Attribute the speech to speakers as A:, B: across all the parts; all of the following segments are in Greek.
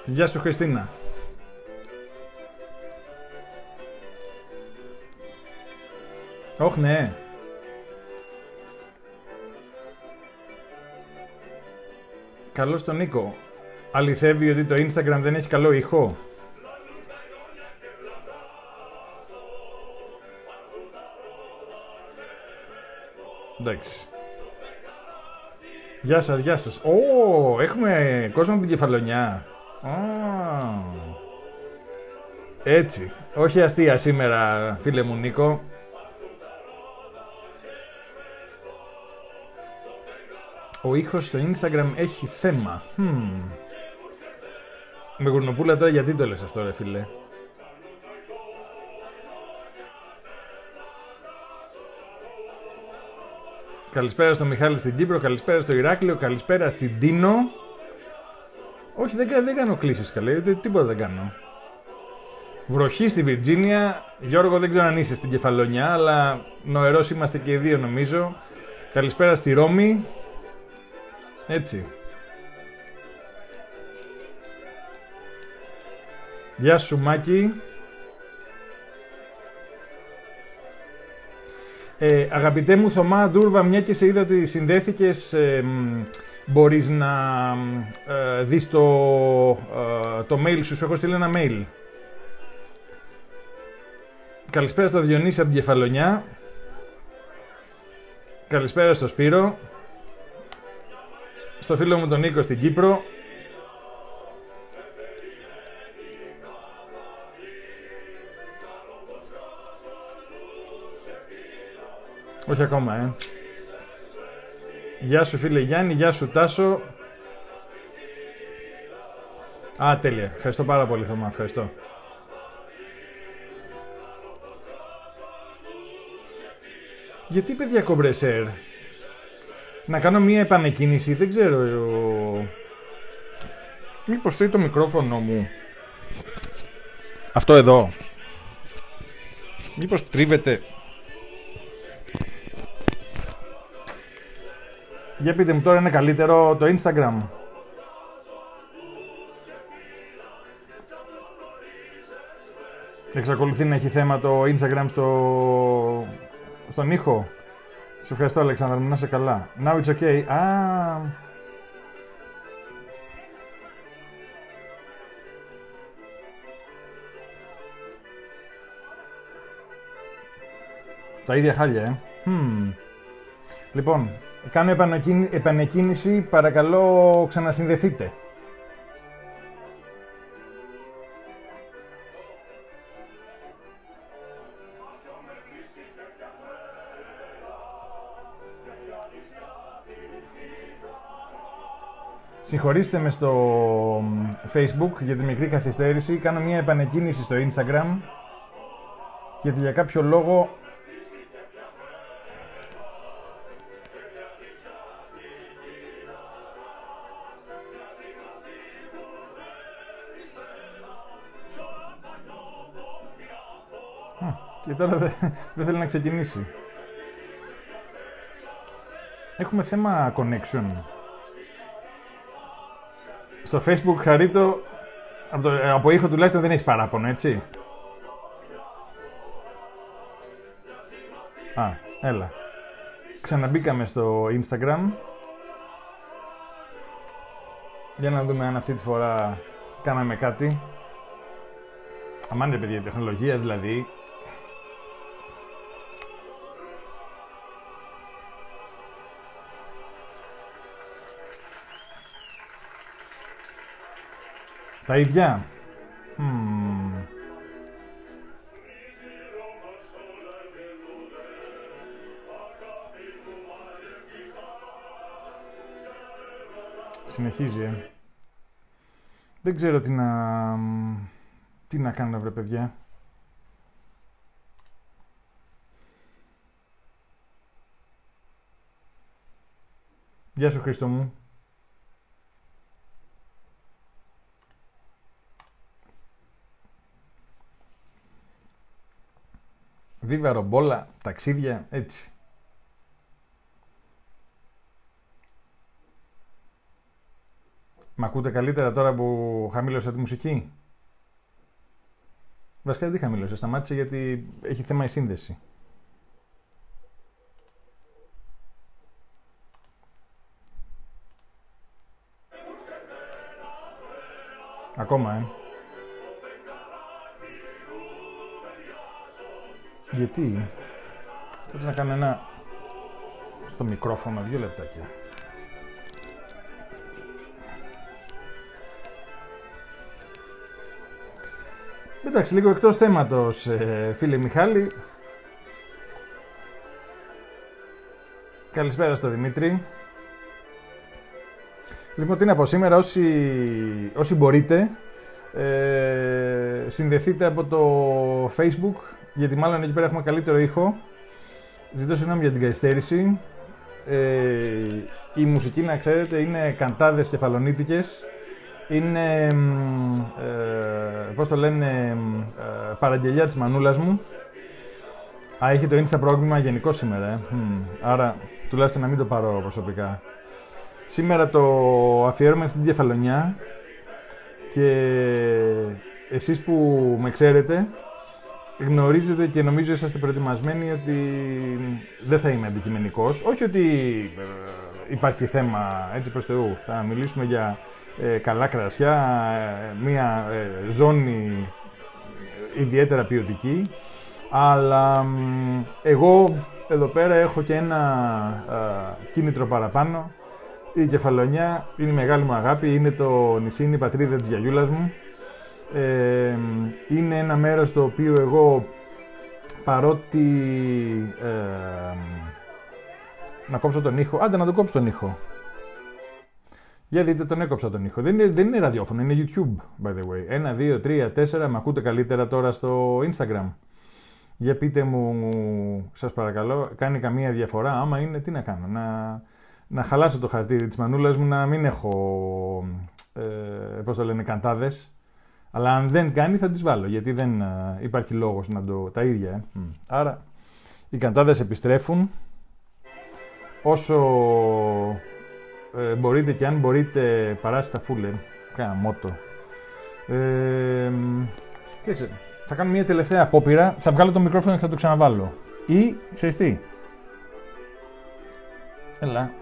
A: Γεια σου Χριστίνα. Όχ, ναι. Καλώς τον Νίκο. Αληθεύει ότι το Instagram δεν έχει καλό ήχο? Εντάξει. Γεια σας, γεια σας. Ω, έχουμε κόσμο από την Κεφαλονιά. Έτσι. Όχι αστεία σήμερα, φίλε μου Νίκο. Ο ήχος στο Instagram έχει θέμα. Με γουρνοπούλα τώρα, γιατί το λες αυτό ρε φίλε? Καλησπέρα στο Μιχάλη στην Κύπρο, καλησπέρα στο Ηράκλειο, καλησπέρα στην Τίνο. Όχι, δεν κάνω κλήσεις καλέ, τίποτα δεν κάνω. Βροχή στη Βιρτζίνια. Γιώργο, δεν ξέρω αν είσαι στην Κεφαλονιά, αλλά νοερός είμαστε και οι δύο νομίζω. Καλησπέρα στη Ρώμη. Έτσι. Γεια σου Μάκη. Αγαπητέ μου Θωμά Δούρβα, μια και σε είδα ότι συνδέθηκες, μπορείς να δεις το mail σου έχω στείλει ένα mail. Καλησπέρα στο Διονύση από την Κεφαλονιά. Καλησπέρα στο Σπύρο. Στο φίλο μου τον Νίκο στην Κύπρο. Όχι ακόμα, Γεια σου φίλε Γιάννη, γεια σου Τάσο. Α, τέλεια. Ευχαριστώ πάρα πολύ Θωμά, ευχαριστώ. Γιατί παιδιά κομπρεσέρ? Να κάνω μία επανεκκίνηση, δεν ξέρω. Μήπως φταίει το μικρόφωνο μου? Αυτό εδώ. Μήπως τρίβεται? Για πείτε μου τώρα, είναι καλύτερο το Instagram? Εξακολουθεί να έχει θέμα το Instagram στον ήχο? Σε ευχαριστώ Αλεξάνδρα μου, να είσαι καλά. Now it's okay. Τα ίδια χάλια, Λοιπόν, κάνω επανεκκίνηση, παρακαλώ ξανασυνδεθείτε. Συγχωρήστε με στο Facebook για τη μικρή καθυστέρηση. Κάνω μια επανεκκίνηση στο Instagram γιατί για κάποιο λόγο και τώρα δεν θέλει να ξεκινήσει. Έχουμε θέμα connection. Στο Facebook, Χαρίτο, από ήχο τουλάχιστον δεν έχεις παράπονο, έτσι? Έλα. Ξαναμπήκαμε στο Instagram. Για να δούμε αν αυτή τη φορά κάναμε κάτι. Αμάν ρε παιδιά, η τεχνολογία δηλαδή. Τα ίδια. Συνεχίζει, Δεν ξέρω τι να κάνω, βρε παιδιά. Γεια σου Χρήστο μου. Βίβα ρομπόλα, ταξίδια, έτσι. Μ' ακούτε καλύτερα τώρα που χαμήλωσα τη μουσική? Βασικά δεν τη χαμήλωσα, σταμάτησε γιατί έχει θέμα η σύνδεση. Ακόμα, Γιατί? Θέλω να κάνω ένα στο μικρόφωνο, 2 λεπτάκια. Εντάξει, λίγο εκτός θέματος, φίλε Μιχάλη. Καλησπέρα στο Δημήτρη. Λοιπόν, τι να πω, σήμερα όσοι μπορείτε, συνδεθείτε από το Facebook, γιατί μάλλον εκεί πέρα έχουμε καλύτερο ήχο. Ζητώ συγγνώμη για την καθυστέρηση. Η μουσική, να ξέρετε, είναι καντάδες κεφαλονίτικες. Είναι, πώς το λένε, παραγγελιά της μανούλας μου. Έχει το Insta πρόβλημα γενικώς σήμερα, άρα τουλάχιστον να μην το πάρω προσωπικά. Σήμερα το αφιέρωμα στην κεφαλονιά και εσείς που με ξέρετε γνωρίζετε και νομίζω είσαστε προετοιμασμένοι ότι δεν θα είμαι αντικειμενικός. Όχι ότι υπάρχει θέμα, έτσι προς Θεού, θα μιλήσουμε για καλά κρασιά, μια ζώνη ιδιαίτερα ποιοτική, αλλά εγώ εδώ πέρα έχω και ένα κίνητρο παραπάνω. Η Κεφαλονιά είναι η μεγάλη μου αγάπη, είναι το νησί, είναι η πατρίδα της γιαγιούλας μου. Είναι ένα μέρος το οποίο εγώ, παρότι να κόψω τον ήχο, άντε να τον κόψω τον ήχο. Για δείτε, τον έκοψα τον ήχο. Δεν είναι ραδιόφωνο, είναι YouTube, by the way. 1, 2, 3, 4, με ακούτε καλύτερα τώρα στο Instagram? Για πείτε μου, σας παρακαλώ, κάνει καμία διαφορά? Άμα είναι, τι να κάνω, να χαλάσω το χαρτί της μανούλας μου, να μην έχω, πώς το λένε, καντάδες. Αλλά αν δεν κάνει θα τις βάλω, γιατί δεν υπάρχει λόγος να τα ίδια. Άρα, οι καντάδες επιστρέφουν. Όσο μπορείτε και αν μπορείτε, παράστε τα φούλερ. Κάνα μότο. Θα κάνω μια τελευταία απόπειρα. Θα βγάλω το μικρόφωνο και θα το ξαναβάλω. Ή, ξέρεις τι. Έλα.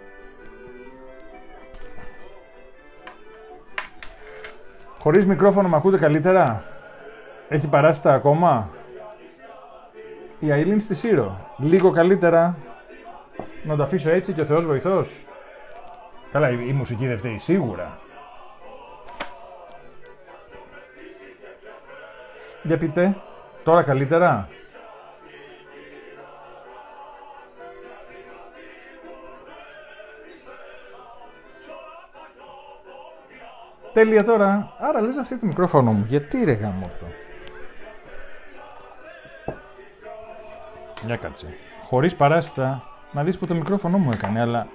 A: Χωρίς μικρόφωνο μ' ακούτε καλύτερα? Έχει παράστα ακόμα? Η Αιλίν στη Σύρο. Λίγο καλύτερα. Να το αφήσω έτσι και ο Θεός βοηθός. Καλά, η μουσική δεν φταίει σίγουρα. Για πείτε, τώρα καλύτερα? Τέλεια τώρα. Άρα λες αυτή το μικρόφωνο μου. Γιατί ρε γαμώτο. Για κάτσε. Χωρίς παράστα. Να δεις που το μικρόφωνο μου έκανε, αλλά...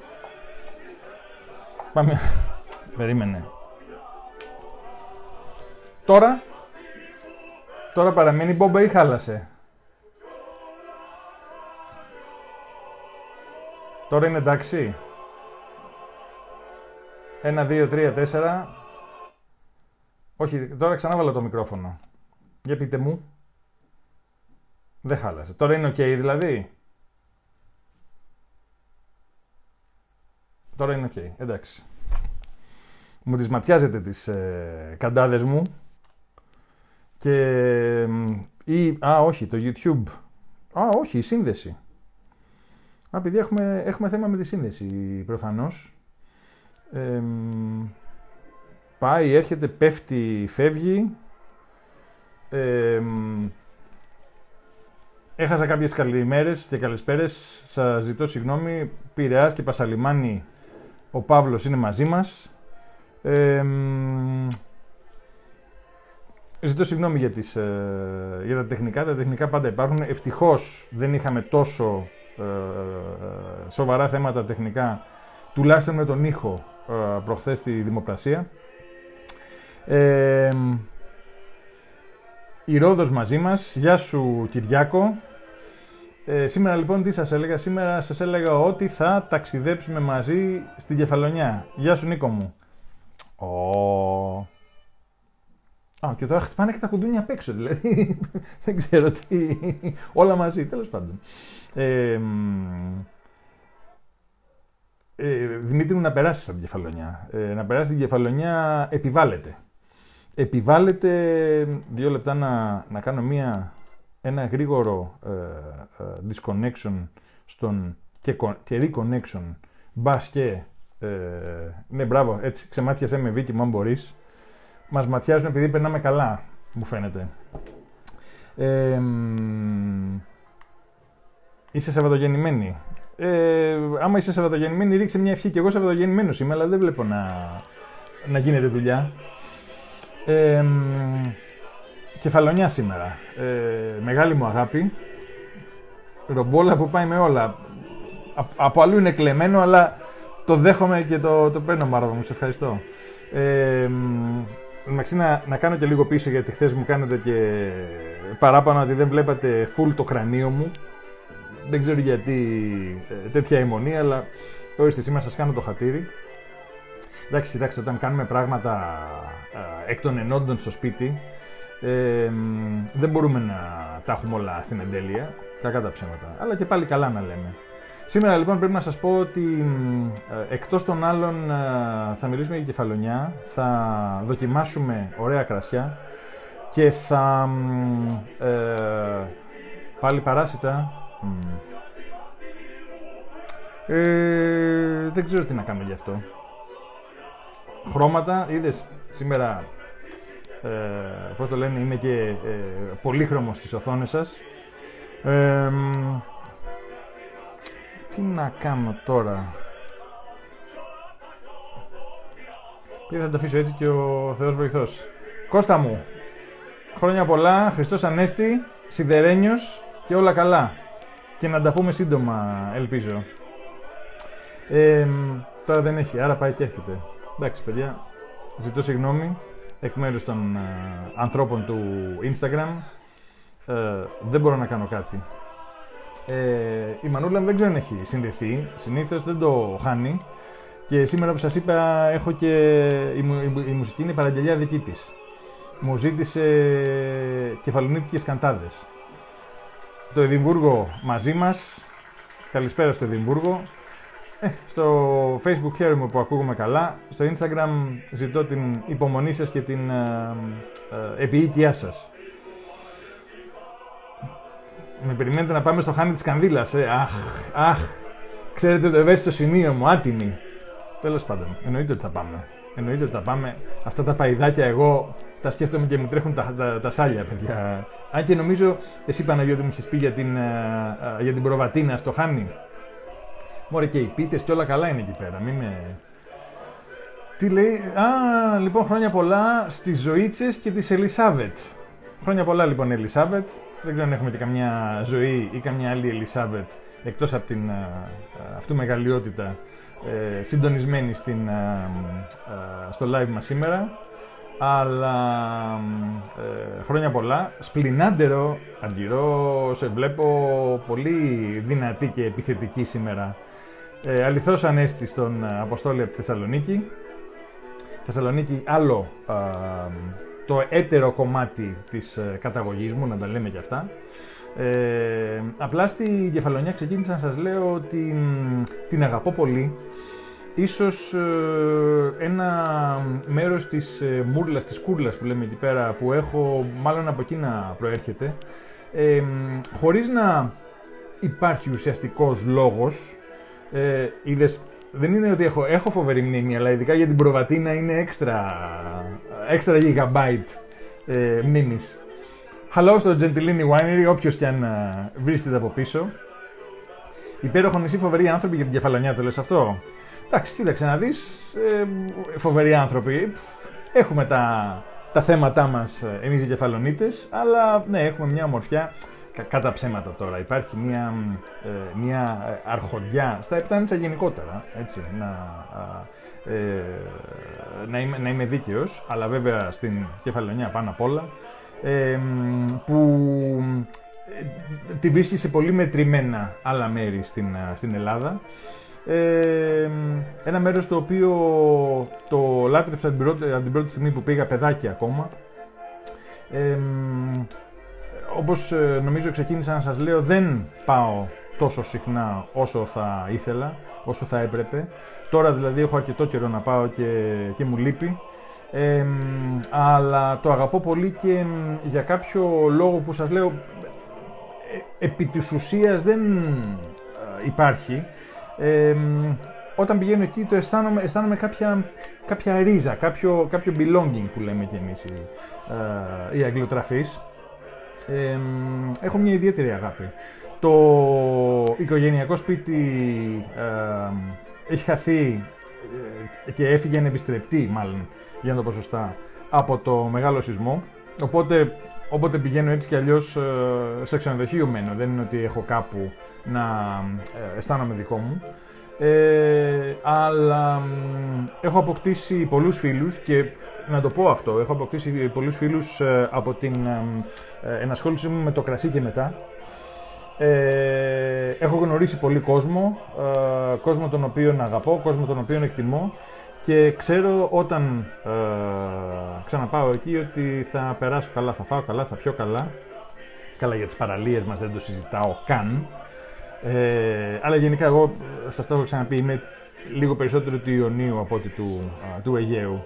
A: Πάμε. Περίμενε. Τώρα παραμένει μπόμπα ή χάλασε? Τώρα είναι εντάξει? 1, 2, 3, 4... Όχι, τώρα ξανά βάλω το μικρόφωνο. Για πείτε μου. Δεν χάλασε. Τώρα είναι ok δηλαδή? Τώρα είναι ok, εντάξει. Μου τις ματιάζετε τις καντάδες μου. Και... όχι, το YouTube. Όχι, η σύνδεση. Παιδιά, έχουμε θέμα με τη σύνδεση, προφανώς. Πάει, έρχεται, πέφτει, φεύγει. Έχασα κάποιες καλημέρες και καλησπέρες. Σας ζητώ συγγνώμη. Πειραιάς και Πασαλιμάνη, ο Παύλος είναι μαζί μας. Ζητώ συγγνώμη για τα τεχνικά. Τα τεχνικά πάντα υπάρχουν. Ευτυχώς δεν είχαμε τόσο σοβαρά θέματα τεχνικά, τουλάχιστον με τον ήχο, προχθές στη Δημοπρασία. Η Ρόδος μαζί μας. Γεια σου Κυριάκο. Σήμερα λοιπόν τι σας έλεγα? Σήμερα σας έλεγα ότι θα ταξιδέψουμε μαζί στην Κεφαλονιά. Γεια σου Νίκο μου. Και τώρα χτυπάνε και τα κουδούνια απ' έξω, δηλαδή. Δεν ξέρω τι. Όλα μαζί, τέλος πάντων. Δημήτρη μου, να περάσεις από την Κεφαλονιά. Να περάσεις την Κεφαλονιά επιβάλλεται. Επιβάλλεται 2 λεπτά να κάνω ένα γρήγορο disconnection και reconnection. Μπας και ναι, μπράβο, έτσι, ξεμάτιασέ με Βίκυ μου αν μπορείς. Μας ματιάζουν επειδή περνάμε καλά, μου φαίνεται. Είσαι Σαββατογεννημένη. Άμα είσαι Σαββατογεννημένη, ρίξε μια ευχή. Και εγώ Σαββατογεννημένος είμαι, αλλά δεν βλέπω να γίνεται δουλειά. Κεφαλονιά σήμερα. Μεγάλη μου αγάπη. Ρομπόλα που πάει με όλα. Από αλλού είναι κλεμμένο, αλλά το δέχομαι και το παίρνω μάραβα μου. Σε ευχαριστώ. Εντάξει, να κάνω και λίγο πίσω, γιατί χθες μου κάνετε και παράπονο ότι δεν βλέπατε full το κρανίο μου. Δεν ξέρω γιατί τέτοια αιμονή, αλλά ορίστε, σήμερα σας κάνω το χατήρι. Εντάξει, κοιτάξτε, όταν κάνουμε πράγματα εκ των ενόντων στο σπίτι, δεν μπορούμε να τα έχουμε όλα στην εντέλεια, κακά τα ψέματα, αλλά και πάλι καλά να λέμε. Σήμερα λοιπόν πρέπει να σας πω ότι εκτός των άλλων θα μιλήσουμε για Κεφαλονιά, θα δοκιμάσουμε ωραία κρασιά και θα... πάλι παράσιτα. Δεν ξέρω τι να κάνω γι' αυτό. Χρώματα, είδες σήμερα, πώς το λένε, είμαι και πολύχρωμος στις οθόνες σας. Τι να κάνω τώρα. Και θα τα αφήσω έτσι και ο Θεός βοηθός. Κώστα μου, χρόνια πολλά, Χριστός Ανέστη, σιδερένιος και όλα καλά. Και να τα πούμε σύντομα, ελπίζω. Τώρα δεν έχει, άρα πάει και έρχεται. Εντάξει, παιδιά, ζητώ συγγνώμη εκ μέρους των ανθρώπων του Instagram. Δεν μπορώ να κάνω κάτι. Η Μανούλα δεν ξέρω αν έχει συνδεθεί, συνήθως δεν το χάνει. Και σήμερα που σας είπα, έχω και η μουσική είναι παραγγελιά δική της. Μου ζήτησε κεφαλονίτικες καντάδες. Το Εδιμβούργο μαζί μας. Καλησπέρα στο Εδιμβούργο. Στο Facebook χαίρομαι που ακούγομαι καλά. Στο Instagram ζητώ την υπομονή σας και την επιοίκειά σας. Με περιμένετε να πάμε στο χάνι της Κανδύλας, Αχ, ξέρετε το ευαίσθητο σημείο μου, άτιμη. Τέλος πάντων, εννοείται ότι θα πάμε. Αυτά τα παϊδάκια εγώ τα σκέφτομαι και μου τρέχουν τα σάλια, παιδιά. Αν και νομίζω, εσύ Παναγιώτη μου έχεις πει για την προβατίνα στο χάνι. Μωρέ, και οι πίτες και όλα καλά είναι εκεί πέρα, Τι λέει, λοιπόν, χρόνια πολλά στις Ζωήτσες και της Ελισάβετ. Χρόνια πολλά λοιπόν Ελισάβετ. Δεν ξέρω αν έχουμε και καμιά Ζωή ή καμιά άλλη Ελισάβετ εκτός από την αυτού μεγαλειότητα συντονισμένη στο live μας σήμερα. Αλλά χρόνια πολλά. Σπλινάντερο, Αργυρό, σε βλέπω πολύ δυνατή και επιθετική σήμερα. Αληθώς Ανέστη στον Αποστόλη από τη Θεσσαλονίκη. Θεσσαλονίκη άλλο το έτερο κομμάτι της καταγωγής μου, να τα λέμε και αυτά. Απλά στη Κεφαλονιά ξεκίνησα να σας λέω ότι την αγαπώ πολύ. Ίσως ένα μέρος της μούρλας, της κούρλας που λέμε εκεί πέρα, που έχω, μάλλον από εκεί να προέρχεται, χωρίς να υπάρχει ουσιαστικός λόγος. Είδες, δεν είναι ότι έχω φοβερή μνήμη, αλλά ειδικά για την προβατίνα είναι έξτρα gigabyte μνήμης. Hello στο Gentilini Winery, όποιος και αν βρίσκεται από πίσω. Υπέροχο νησί, φοβεροί άνθρωποι. Για την Κεφαλονιά το λες αυτό? Εντάξει, κοίταξε να δεις, φοβεροί άνθρωποι. Έχουμε τα θέματά μας εμείς οι Κεφαλονίτες, αλλά ναι, έχουμε μια ομορφιά. Κατά ψέματα τώρα, υπάρχει μια αρχοντιά στα Επτάνησα γενικότερα, έτσι, να είμαι δίκαιος, αλλά βέβαια στην Κεφαλονιά πάνω απ' όλα, που τη βρίσκει σε πολύ μετρημένα άλλα μέρη στην Ελλάδα. Ένα μέρος το οποίο το λάτρεψα την πρώτη στιγμή που πήγα, παιδάκι ακόμα. Όπως νομίζω ξεκίνησα να σας λέω, δεν πάω τόσο συχνά όσο θα ήθελα, όσο θα έπρεπε. Τώρα δηλαδή έχω αρκετό καιρό να πάω και μου λείπει. Αλλά το αγαπώ πολύ και για κάποιο λόγο που σας λέω επί της ουσίας δεν υπάρχει. Όταν πηγαίνω εκεί το αισθάνομαι κάποια ρίζα, κάποιο belonging που λέμε κι εμείς οι αγγλοτραφείς. Έχω μια ιδιαίτερη αγάπη. Το οικογενειακό σπίτι έχει χαθεί και έφυγε ανεπιστρεπτή, μάλλον, για να το πω σωστά, από το μεγάλο σεισμό. Οπότε, όποτε πηγαίνω έτσι κι αλλιώς σε ξενοδοχείο μένω. Δεν είναι ότι έχω κάπου να αισθάνομαι δικό μου. Αλλά έχω αποκτήσει πολλούς φίλους και να το πω αυτό, έχω αποκτήσει πολλούς φίλους από την ενασχόλησή μου με το κρασί και μετά. Έχω γνωρίσει πολύ κόσμο, κόσμο τον οποίον αγαπώ, κόσμο τον οποίον εκτιμώ και ξέρω όταν ξαναπάω εκεί ότι θα περάσω καλά, θα φάω καλά, θα πιω καλά. Καλά, για τις παραλίες μας δεν το συζητάω καν. Αλλά γενικά εγώ σας το έχω ξαναπεί, είμαι λίγο περισσότερο του Ιωνίου από ότι του Αιγαίου.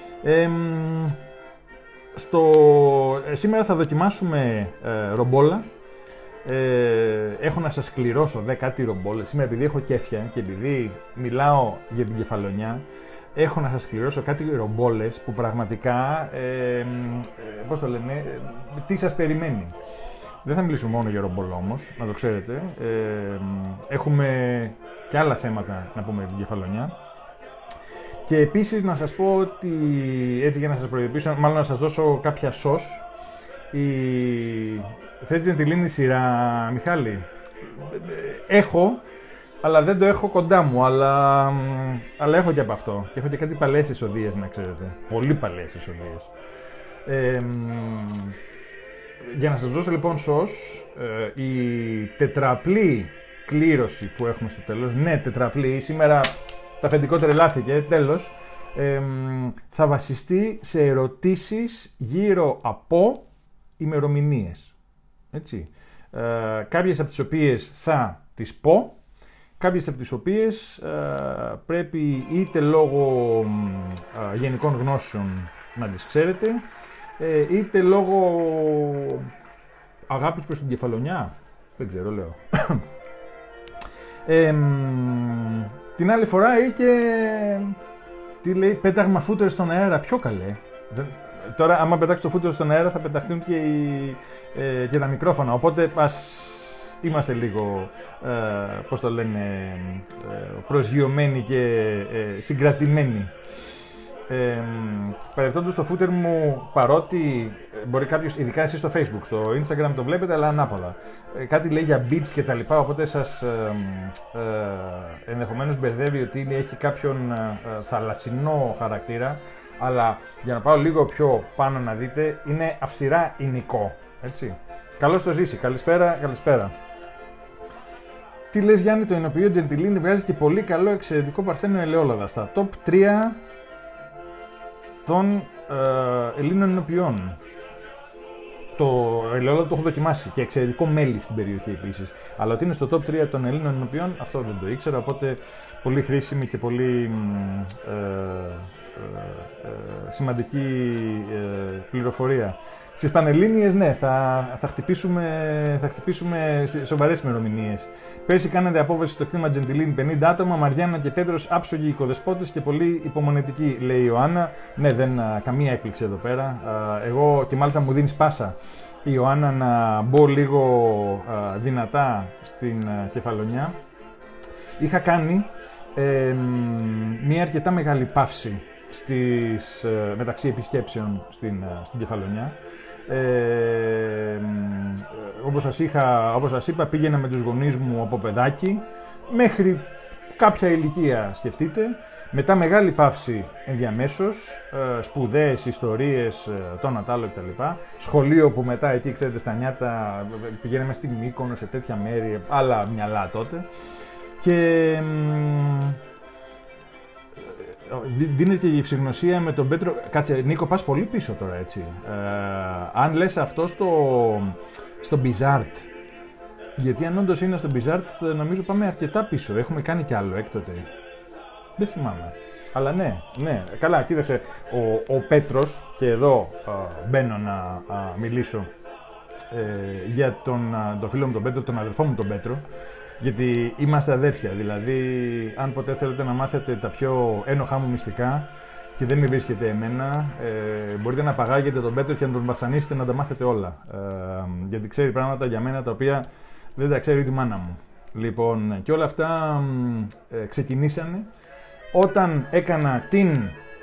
A: Σήμερα θα δοκιμάσουμε ρομπόλα. Έχω να σας κληρώσω κάτι ρομπόλες. Σήμερα επειδή έχω κέφια και επειδή μιλάω για την Κεφαλονιά, έχω να σας κληρώσω κάτι ρομπόλες που πραγματικά, πώς το λένε, τι σας περιμένει. Δεν θα μιλήσουμε μόνο για ρομπόλα όμως, να το ξέρετε. Έχουμε και άλλα θέματα να πούμε για την Κεφαλονιά. Και επίσης να σας πω ότι, έτσι για να σας προειδοποιήσω, μάλλον να σας δώσω κάποια σως. Θες Τζεντιλίνη σειρά, Μιχάλη? Έχω, αλλά δεν το έχω κοντά μου, αλλά έχω και από αυτό. Και έχω και κάτι παλαιές εισοδείες, να ξέρετε. Πολύ παλαιές εισοδείες. Για να σας δώσω λοιπόν σως, η τετραπλή κλήρωση που έχουμε στο τέλος, ναι, τετραπλή, σήμερα το αφεντικό τρελάθηκε, τέλος, θα βασιστεί σε ερωτήσεις γύρω από ημερομηνίες. Έτσι. Κάποιες από τις οποίες θα τις πω, κάποιες από τις οποίες πρέπει είτε λόγω γενικών γνώσεων να τις ξέρετε, είτε λόγω αγάπης προς την Κεφαλονιά, δεν ξέρω, λέω. Την άλλη φορά είχε, τι λέει, πέταγμα φούτερ στον αέρα, πιο καλέ. Τώρα, άμα πετάξει το φούτερ στον αέρα, θα πεταχτούν και τα μικρόφωνα. Οπότε, ας είμαστε λίγο, πώς το λένε, προσγειωμένοι και συγκρατημένοι. Παρεπτόντως το footer μου, παρότι μπορεί κάποιος, ειδικά εσείς στο Facebook, στο Instagram το βλέπετε, αλλά ανάποδα. Κάτι λέει για beach και τα λοιπά, οπότε σας ενδεχομένως μπερδεύει ότι έχει κάποιον θαλασσινό χαρακτήρα, αλλά για να πάω λίγο πιο πάνω να δείτε, είναι αυστηρά ηνικό, έτσι. Καλώς το ζήσει, καλησπέρα, καλησπέρα. Τι λες Γιάννη, το εινοποιείο Τζεντιλίνη βγάζει και πολύ καλό εξαιρετικό παρθένιο ελαιόλαδα στα top 3 των Ελλήνων εινοποιειών. Το ελαιόλαδο το έχω δοκιμάσει και εξαιρετικό μέλι στην περιοχή επίσης. Αλλά ότι είναι στο top 3 των Ελλήνων εινοποιειών, αυτό δεν το ήξερα, οπότε πολύ χρήσιμη και πολύ σημαντική πληροφορία. Στις Πανελλήνιες, ναι, θα χτυπήσουμε σοβαρές ημερομηνίες. Πέρσι κάνατε απόβαση στο κτήμα Τζεντιλίνη 50 άτομα, Μαριάννα και Πέτρος άψογοι οικοδεσπότες και πολύ υπομονετικοί, λέει η Ιωάννα. Ναι, καμία έκπληξη εδώ πέρα. Εγώ και μάλιστα μου δίνει πάσα η Ιωάννα να μπω λίγο δυνατά στην Κεφαλονιά. Είχα κάνει μια αρκετά μεγάλη παύση μεταξύ επισκέψεων στην Κεφαλονιά. Όπως σας είπα, πήγαινα με τους γονείς μου από παιδάκι μέχρι κάποια ηλικία, σκεφτείτε. Μετά μεγάλη παύση ενδιαμέσως, σπουδές, ιστορίες, το ένα τ' άλλο κτλ. Σχολείο που μετά εκεί, ξέρετε, στα νιάτα πηγαίναμε στη Μύκονο, σε τέτοια μέρη, άλλα μυαλά τότε. Και δίνεται και η ευσυγνωσία με τον Πέτρο. Κάτσε, Νίκο, πας πολύ πίσω τώρα, έτσι. Αν λες αυτό στο Bizart, γιατί αν όντως είναι στο Bizart, νομίζω πάμε αρκετά πίσω. Έχουμε κάνει κι άλλο έκτοτε. Δεν θυμάμαι. Αλλά ναι. Καλά, κοίταξε, ο Πέτρος, και εδώ μπαίνω να μιλήσω για τον φίλο μου τον Πέτρο, τον αδερφό μου τον Πέτρο, γιατί είμαστε αδέρφια. Δηλαδή, αν ποτέ θέλετε να μάθετε τα πιο ένοχά μου μυστικά και δεν με βρίσκετε εμένα, μπορείτε να παγάγετε τον Πέτρο και να τον βασανίσετε να τα μάθετε όλα. Γιατί ξέρει πράγματα για μένα τα οποία δεν τα ξέρει τη μάνα μου. Λοιπόν, και όλα αυτά ξεκινήσανε όταν έκανα την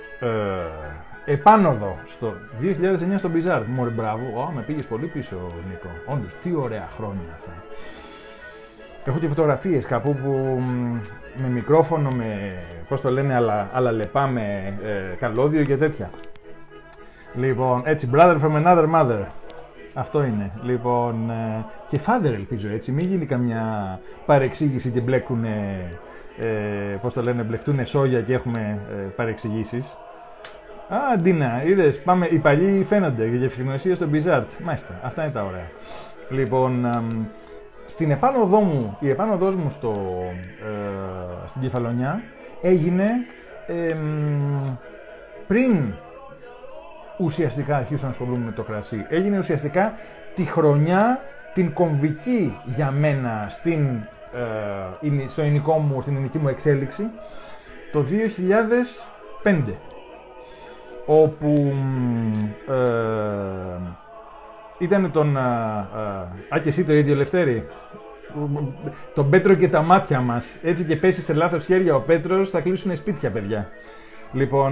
A: επάνωδο στο 2009 στο Bizarre. Μωρέ, μπράβο, με πήγες πολύ πίσω, Νίκο. Όντως, τι ωραία χρόνια αυτά. Έχω και φωτογραφίες κάπου που με μικρόφωνο, με, πώς το λένε, αλλά λεπά, με καλώδιο και τέτοια. Λοιπόν, έτσι, brother from another mother. Αυτό είναι. Λοιπόν, και father ελπίζω, έτσι, μην γίνει καμιά παρεξήγηση και μπλέκουνε, πώς το λένε, μπλεκτούνε σόγια και έχουμε παρεξηγήσεις. Α, Ντίνα, είδες, πάμε, οι παλιοί φαίνονται για ευγνωσία στο Bizarre. Μάλιστα, αυτά είναι τα ωραία. Λοιπόν, στην επάνωδό μου, η επάνωδός μου στην Κεφαλονιά έγινε πριν ουσιαστικά αρχίσω να ασχολούμαι με το κρασί. Έγινε ουσιαστικά τη χρονιά, την κομβική για μένα στο ελληνικό μου, στην ελληνική μου εξέλιξη, το 2005, όπου ήταν τον και εσύ το ίδιο, Λευτέρη, τον Πέτρο και τα μάτια μας, έτσι, και πέσει σε λάθος χέρια ο Πέτρος, θα κλείσουν σπίτια, παιδιά. Λοιπόν,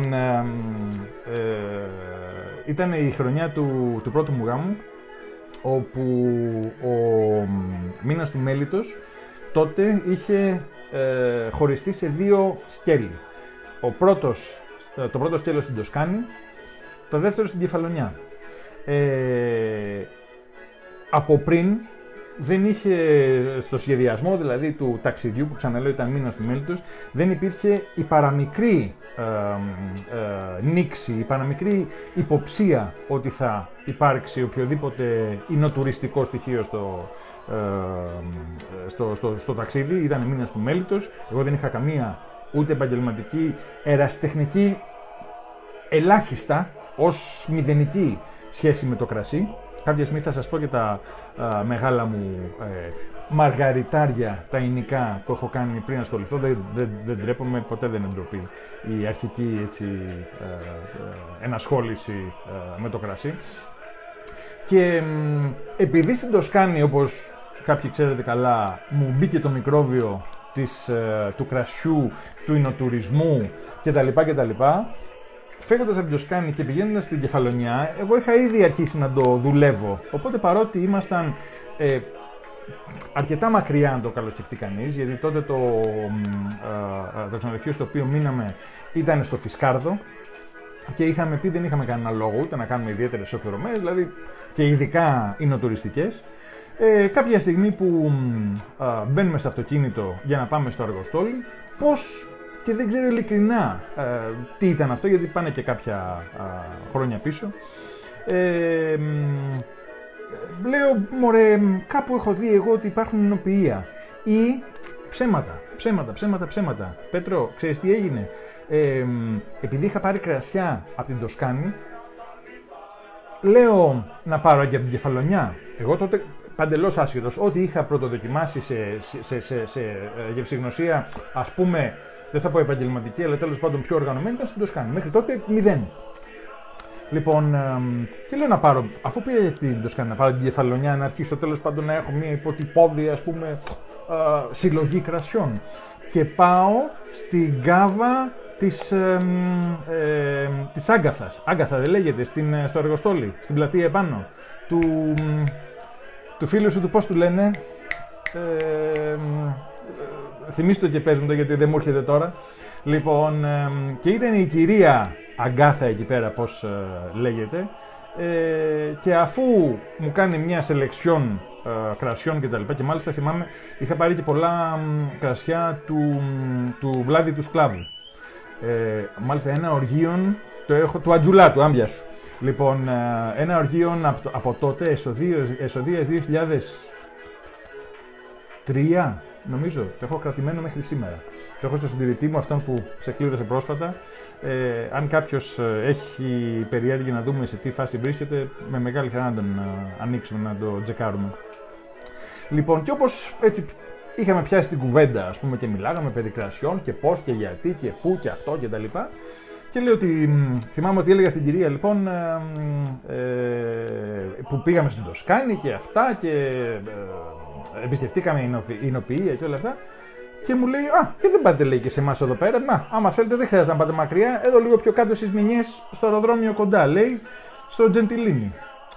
A: ήταν η χρονιά του πρώτου μου γάμου, όπου ο μήνας του Μέλιτος τότε είχε χωριστεί σε δύο σκέλη. Το πρώτο σκέλος στην Τοσκάνη, το δεύτερο στην Κεφαλονιά. Από πριν δεν είχε, στο σχεδιασμό δηλαδή του ταξιδιού, που ξαναλέω ήταν μήνας του Μέλιτος, δεν υπήρχε η παραμικρή νήξη, η παραμικρή υποψία ότι θα υπάρξει οποιοδήποτε εινοτουριστικό στοιχείο στο ταξίδι. Ήταν μήνας του Μέλιτος, εγώ δεν είχα καμία ούτε επαγγελματική, ερασιτεχνική, ελάχιστα ως μηδενική σχέση με το κρασί. Κάποια στιγμή θα σας πω και τα μεγάλα μου μαργαριτάρια, τα ινικά που έχω κάνει πριν ασχοληθώ. Δεν τρέπομαι, ποτέ δεν είναι ντροπή η αρχική, έτσι, ενασχόληση με το κρασί. Και επειδή στην Τοσκάνη, όπως κάποιοι ξέρετε καλά, μου μπήκε το μικρόβιο του κρασιού, του εινοτουρισμού κτλ. Φεύγοντας από την Τοσκάνη και πηγαίνοντας στην Κεφαλονιά, εγώ είχα ήδη αρχίσει να το δουλεύω. Οπότε, παρότι ήμασταν αρκετά μακριά, αν το καλοσκεφτεί κανείς, γιατί τότε το ξενοδοχείο στο οποίο μείναμε ήταν στο Φισκάρδο και είχαμε πει δεν είχαμε κανένα λόγο ούτε να κάνουμε ιδιαίτερες εκδρομές, δηλαδή και ειδικά εινοτουριστικές. Κάποια στιγμή που μπαίνουμε στο αυτοκίνητο για να πάμε στο Αργοστόλι, πώς, και δεν ξέρω ειλικρινά τι ήταν αυτό, γιατί πάνε και κάποια χρόνια πίσω, λέω, μωρέ, κάπου έχω δει εγώ ότι υπάρχουν εινοποιεία ή ψέματα. Πέτρο, ξέρεις τι έγινε? Επειδή είχα πάρει κρασιά από την Τοσκάνη, λέω να πάρω και από την Κεφαλονιά. Εγώ τότε παντελώς άσχετος, ό,τι είχα πρωτοδοκιμάσει σε γευσηγνωσία, ας πούμε, δεν θα πω επαγγελματική, αλλά τέλος πάντων πιο οργανωμένη, ήταν στην Τοσκάνη. Μέχρι τότε 0. Λοιπόν, και λέω να πάρω, αφού πήρε την Τοσκάνη, να πάρω την Κεφαλονιά, να αρχίσω τέλος πάντων να έχω μια υποτυπώδη, ας πούμε, συλλογή κρασιών. Και πάω στην κάβα της Άγκαθας. Άγκαθα δεν λέγεται, στο Αργοστόλι, στην πλατεία επάνω. Του φίλου σου, του πώς του λένε, θυμίστε το και πες μου το, γιατί δεν μου έρχεται τώρα. Λοιπόν, και ήταν η κυρία Αγκάθα εκεί πέρα, πώς λέγεται, Και αφού μου κάνει μια σελεξιόν κρασιών κτλ. Και μάλιστα θυμάμαι, είχα πάρει και πολλά κρασιά του Βλάδη του Σκλάβου. Μάλιστα ένα οργείον το έχω, του Ατζουλά, του Άμπιασου. Λοιπόν, ένα οργείον από τότε, εσοδείας 2003, νομίζω, το έχω κρατημένο μέχρι σήμερα. Το έχω στο συντηρητή μου, αυτόν που σε κλείδωσε πρόσφατα. Αν κάποιος έχει περιέργεια να δούμε σε τι φάση βρίσκεται, με μεγάλη χαρά να τον ανοίξουμε, να το τζεκάρουμε. Λοιπόν, και όπως έτσι είχαμε πιάσει την κουβέντα, ας πούμε, και μιλάγαμε περί κρασιών και πώς και γιατί και πού και αυτό και τα λοιπά. Και λέω ότι θυμάμαι ότι έλεγα στην κυρία, λοιπόν, που πήγαμε στην Τοσκάνη και αυτά και εμπιστευτήκαμε εινοποιία και όλα αυτά. Και μου λέει, και δεν πάτε, λέει, και σε εμάς εδώ πέρα. Άμα θέλετε δεν χρειάζεται να πάτε μακριά, εδώ λίγο πιο κάτω στις Μηνιές, στο αεροδρόμιο κοντά, λέει, στο Τζεντιλίνι.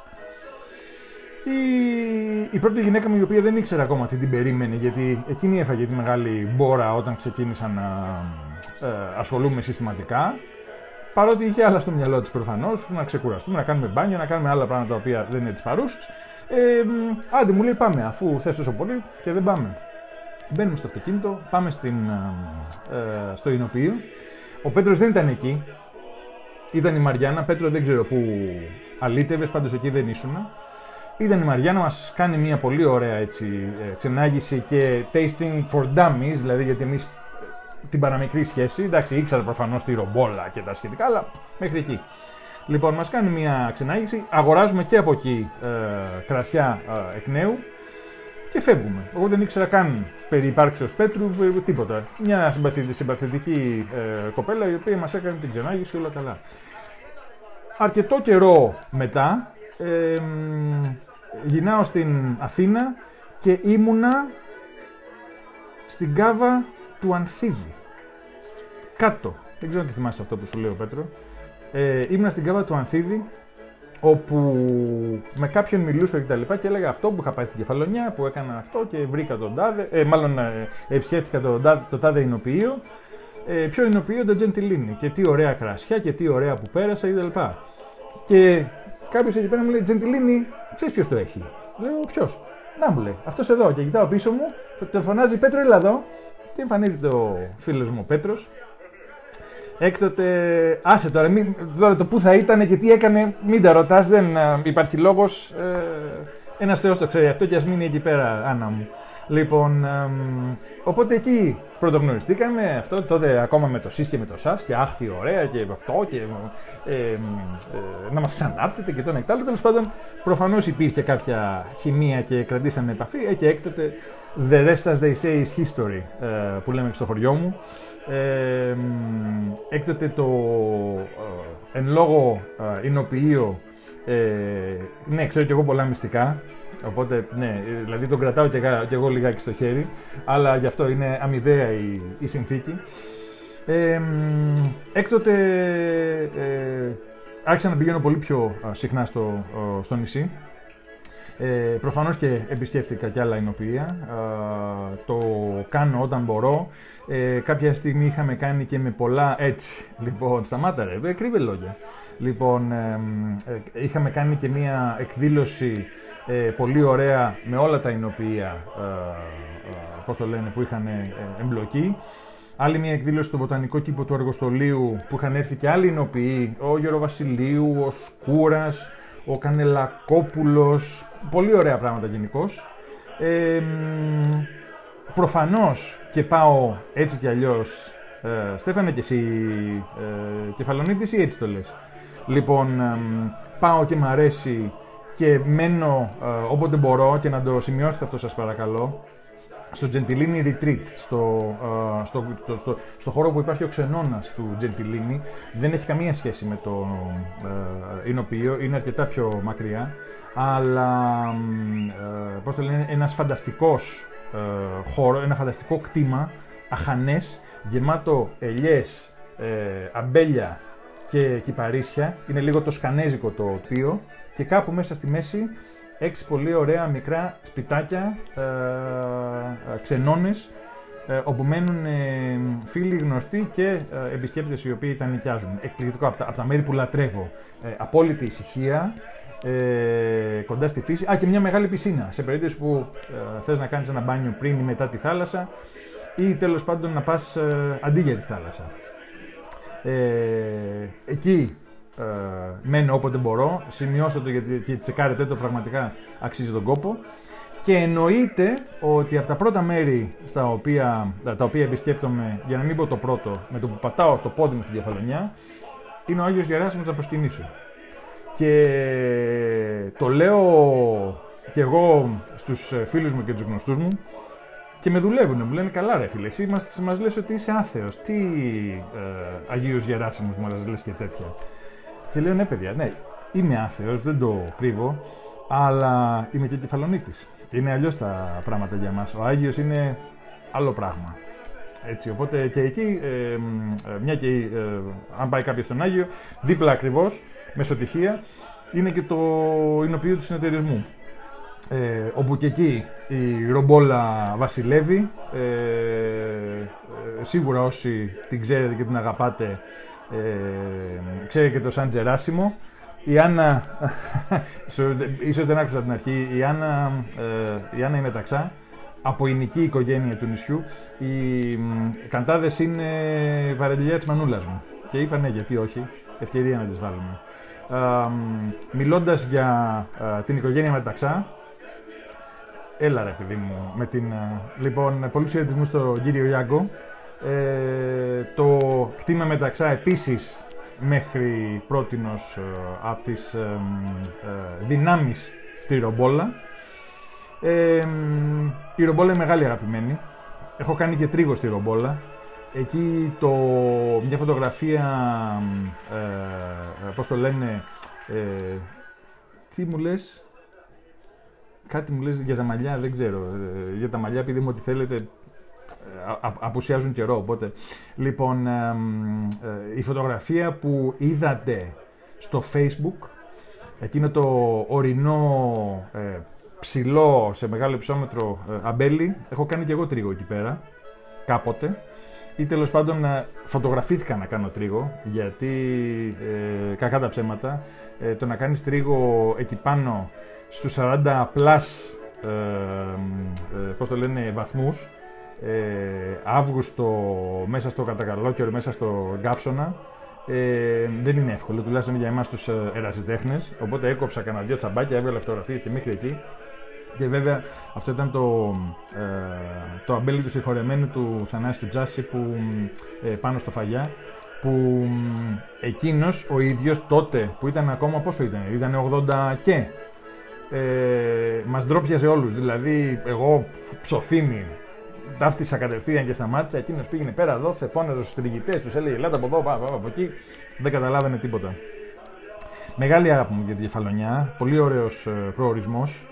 A: Η πρώτη γυναίκα μου, η οποία δεν ήξερα ακόμα τι την περίμενε, γιατί εκείνη έφαγε τη μεγάλη μπόρα όταν ξεκίνησα να ασχολούμαι συστηματικά. Παρότι είχε άλλα στο μυαλό της προφανώς, να ξεκουραστούμε, να κάνουμε μπάνιο, να κάνουμε άλλα πράγματα τα οποία δεν είναι της παρούσης. Άντε, μου λέει, πάμε, αφού θες τόσο πολύ, και δεν πάμε. Μπαίνουμε στο αυτοκίνητο, πάμε στο εινοποιείο. Ο Πέτρος δεν ήταν εκεί. Ήταν η Μαριάννα. Πέτρο, δεν ξέρω πού αλήτευες, πάντως εκεί δεν ήσουνα. Ήταν η Μαριάννα, μας κάνει μια πολύ ωραία έτσι, ξενάγηση και tasting for dummies, δηλαδή γιατί εμείς την παραμικρή σχέση, εντάξει, ήξερα προφανώς τη ρομπόλα και τα σχετικά, αλλά μέχρι εκεί. Λοιπόν, μας κάνει μια ξενάγηση, αγοράζουμε και από εκεί κρασιά εκ νέου και φεύγουμε. Εγώ δεν ήξερα καν περί υπάρξεως Πέτρου, τίποτα. Μια συμπαθητική κοπέλα η οποία μας έκανε την ξενάγηση, όλα καλά. Αρκετό καιρό μετά, γυρνάω στην Αθήνα και ήμουνα στην Κάβα του Ανθίδη. Κάτω. Δεν ξέρω αν τη θυμάσαι αυτό που σου λέει ο Πέτρο. Ήμουνα στην Κάβα του Ανθίδη, όπου με κάποιον μιλούσα και τα λοιπά και έλεγα αυτό που είχα πάει στην Κεφαλονιά, που έκανα αυτό και βρήκα τον τάδε, μάλλον επισκέφτηκα το τάδε εινοποιείο. Ποιο εινοποιείο? Το Τζεντιλίνι. Και τι ωραία κρασιά και τι ωραία που πέρασα και τα λοιπά. Και κάποιος εκεί πέρα μου λέει, Τζεντιλίνι, ξέρεις ποιος το έχει? Λέω, ποιος? Να, μου λέει, αυτός εδώ. Και κοιτάω πίσω μου, τον φωνάζει, Πέτρο, έλα εδώ. Και εμφανίζεται ο φίλος μου ο Πέτρος. Έκτοτε, άσε τώρα, τώρα το που θα ήταν και τι έκανε, μην τα ρωτάς, δεν υπάρχει λόγος. Ένας Θεός το ξέρει αυτό και ας μείνει εκεί πέρα, Άννα μου. Λοιπόν, οπότε εκεί πρωτογνωριστήκαμε, αυτό τότε ακόμα με το ΣΥΣ και με το ΣΑΣ και αχ, τι ωραία και αυτό και να μας ξανάρθετε και το ένα και το άλλο. Τέλος πάντων, προφανώς υπήρχε κάποια χημεία και κρατήσαμε επαφή και έκτοτε the rest as they say is history που λέμε και στο χωριό μου. Έκτοτε το εν λόγω εινοποιείο, ναι, ξέρω κι εγώ πολλά μυστικά, οπότε ναι, δηλαδή τον κρατάω κι εγώ λιγάκι στο χέρι, αλλά γι' αυτό είναι αμοιβαία η συνθήκη. Έκτοτε άρχισα να πηγαίνω πολύ πιο συχνά στο νησί. Προφανώς και επισκέφθηκα κι άλλα εινοποιεία, το κάνω όταν μπορώ. Κάποια στιγμή είχαμε κάνει και με πολλά έτσι, λοιπόν, σταμάτα ρε, κρύβε λόγια. Λοιπόν, είχαμε κάνει και μία εκδήλωση πολύ ωραία με όλα τα εινοποιεία, πώς το λένε, που είχαν εμπλοκή. Άλλη μια εκδήλωση στο Βοτανικό Κήπο του Αργοστολίου που είχαν έρθει και άλλοι εινοποιοί, ο Γεροβασιλείου, ο Σκούρας, ο Κανελακόπουλος, πολύ ωραία πράγματα γενικώς. Προφανώς και πάω έτσι κι αλλιώς, Στέφανε και εσύ Κεφαλονίτης ή έτσι το λες? Λοιπόν, πάω και μ' αρέσει και μένω όποτε μπορώ και να το σημειώσετε αυτό σας παρακαλώ. Στο Gentilini Retreat, στο χώρο που υπάρχει ο ξενώνας του Gentilini, δεν έχει καμία σχέση με το εινοποιείο, είναι αρκετά πιο μακριά, αλλά πώς το λένε, ένας φανταστικός χώρο, ένα φανταστικό κτήμα, αχανές, γεμάτο ελιές, αμπέλια και κυπαρίσια, είναι λίγο το σκανέζικο το τοπίο και κάπου μέσα στη μέση 6 πολύ ωραία μικρά σπιτάκια, ξενώνες, όπου μένουν φίλοι γνωστοί και επισκέπτες οι οποίοι τα νοικιάζουν. Εκπληκτικό, από τα μέρη που λατρεύω. Απόλυτη ησυχία, κοντά στη φύση. Και μια μεγάλη πισίνα, σε περίπτωση που θες να κάνεις ένα μπάνιο πριν ή μετά τη θάλασσα ή τέλος πάντων να πας αντί για τη θάλασσα. Εκεί μένω όποτε μπορώ, σημειώστε το και τσεκάρετε το, πραγματικά αξίζει τον κόπο. Και εννοείται ότι από τα πρώτα μέρη τα οποία επισκέπτομαι, για να μην πω το πρώτο, με το που πατάω το πόδι μου στην Κεφαλονιά, είναι ο Άγιος Γεράσιμος να προσκυνήσω. Και το λέω και εγώ στους φίλους μου και τους γνωστούς μου και με δουλεύουν, μου λένε καλά ρε φίλε, εσύ μας λες ότι είσαι άθεος, τι Αγίος Γεράσιμος μας λες και τέτοια. Και λέω ναι παιδιά, ναι, είμαι άθεος, δεν το κρύβω, αλλά είμαι και Κεφαλονίτης. Είναι αλλιώς τα πράγματα για μας. Ο Άγιος είναι άλλο πράγμα. Έτσι, οπότε και εκεί, μια και αν πάει κάποιος στον Άγιο, δίπλα ακριβώς, μεσοτυχία, είναι και το εινοποιείο του συνεταιρισμού. Όπου και εκεί η ρομπόλα βασιλεύει. Σίγουρα όσοι την ξέρετε και την αγαπάτε, ξέρετε και το Σαν Τζεράσιμο. Η Άννα, ίσως δεν άκουσα από την αρχή, η Άννα η Μεταξά, από εινική οικογένεια του νησιού. Οι καντάδες είναι παραγγελιά της μανούλας μου. Και είπα ναι, γιατί όχι, ευκαιρία να τις βάλουμε. Μιλώντας για την οικογένεια Μεταξά, έλα ρε παιδί μου, με την... Λοιπόν, πολλούς χαιρετισμούς στον κύριο Ιάγκο. Το κτήμα Μεταξά επίσης μέχρι πρότινος από τις δυνάμεις στη ρομπόλα. Η ρομπόλα είναι μεγάλη αγαπημένη. Έχω κάνει και τρίγο στη ρομπόλα. Εκεί μια φωτογραφία, πώς το λένε, τι μου λες, κάτι μου λες για τα μαλλιά, δεν ξέρω, για τα μαλλιά επειδή μου ότι θέλετε, απουσιάζουν καιρό, οπότε. Λοιπόν, η φωτογραφία που είδατε στο Facebook, εκείνο το ορεινό, ψηλό, σε μεγάλο υψόμετρο αμπέλι, έχω κάνει και εγώ τρίγο εκεί πέρα, κάποτε. Ή τέλος πάντων φωτογραφήθηκα να κάνω τρίγο, γιατί κακά τα ψέματα, το να κάνεις τρίγο εκεί πάνω στους 40 πλάς, πώς το λένε, βαθμούς, Αύγουστο, μέσα στο κατακαλόκαιρο, μέσα στο Γκάψονα, δεν είναι εύκολο, τουλάχιστον για εμάς τους ερασιτέχνες. Οπότε έκοψα κανένα δυο τσαμπάκια, έβγαλα φωτογραφίες και μέχρι εκεί. Και βέβαια αυτό ήταν το αμπέλι του συγχωρεμένου του Θανάση του Τζάση που, πάνω στο Φαγιά, που εκείνος ο ίδιος τότε που ήταν ακόμα, πόσο ήταν 80 και μας ντρόπιαζε όλους. Δηλαδή εγώ ψοφίμι ταύτισα κατευθείαν και σταμάτησα, εκείνος πήγαινε πέρα εδώ, φώναζε στους τριγητές, τους έλεγε ελάτε από εδώ, από εκεί, δεν καταλάβαινε τίποτα. Μεγάλη αγάπη μου για τη Κεφαλονιά, πολύ ωραίος προορισμός,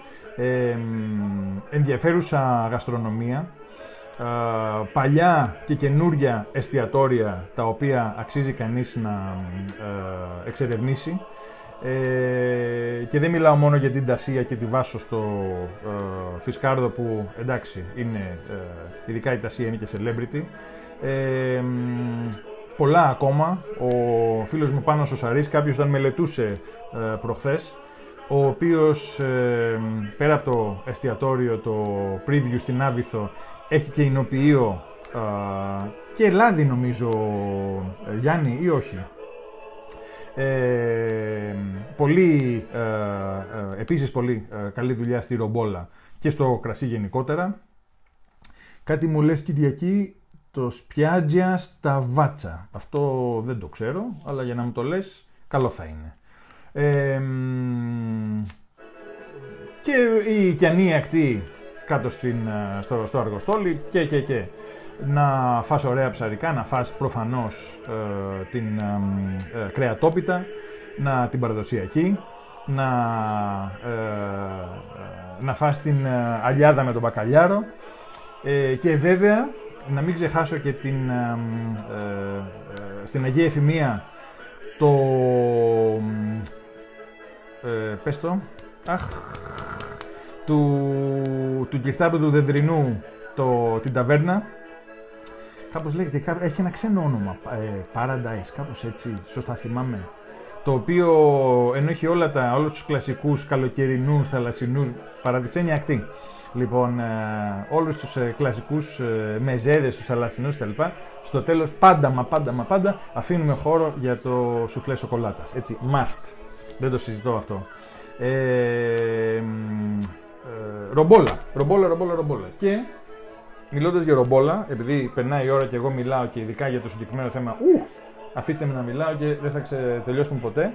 A: ενδιαφέρουσα γαστρονομία, παλιά και καινούρια εστιατόρια τα οποία αξίζει κανείς να εξερευνήσει. Και δεν μιλάω μόνο για την Τασία και τη Βάσο στο Φισκάρδο που εντάξει είναι, ειδικά η Τασία είναι και celebrity. Πολλά ακόμα. Ο φίλος μου Πάνος ο Σαρής, κάποιος τον μελετούσε προχθές, ο οποίος πέρα από το εστιατόριο, το preview στην Άβυθο, έχει και εινοποιείο και λάδι νομίζω, Γιάννη, ή όχι. Επίσης πολύ καλή δουλειά στη ρομπόλα και στο κρασί γενικότερα. Κάτι μου λες Κυριακή, το Σπιάτζια στα Βάτσα. Αυτό δεν το ξέρω, αλλά για να μου το λες καλό θα είναι. Και η Κιανή ακτή κάτω στο Αργοστόλι και να φας ωραία ψαρικά, να φας προφανώς την κρεατόπιτα, την παραδοσιακή, να φας την αλιάδα με τον μπακαλιάρο και βέβαια να μην ξεχάσω και στην Αγία Εφημεία πες το, του Κριστάπου του Δεδρινού, την ταβέρνα, κάπως λέγεται, έχει ένα ξένο όνομα, Paradise, κάπως έτσι, σωστά θυμάμαι. Το οποίο ενώ έχει όλους τους κλασικούς καλοκαιρινούς, θαλασσινούς, παραδεισένια ακτή. Λοιπόν, όλους τους κλασικούς μεζέδες, τους θαλασσινούς κτλ. Στο τέλος πάντα αφήνουμε χώρο για το σουφλέ σοκολάτας. Έτσι, must. Δεν το συζητώ αυτό. Ρομπόλα. Και μιλώντας για ρομπόλα, επειδή περνάει η ώρα και εγώ μιλάω και ειδικά για το συγκεκριμένο θέμα, αφήστε με να μιλάω και δεν θα τελειώσουμε ποτέ.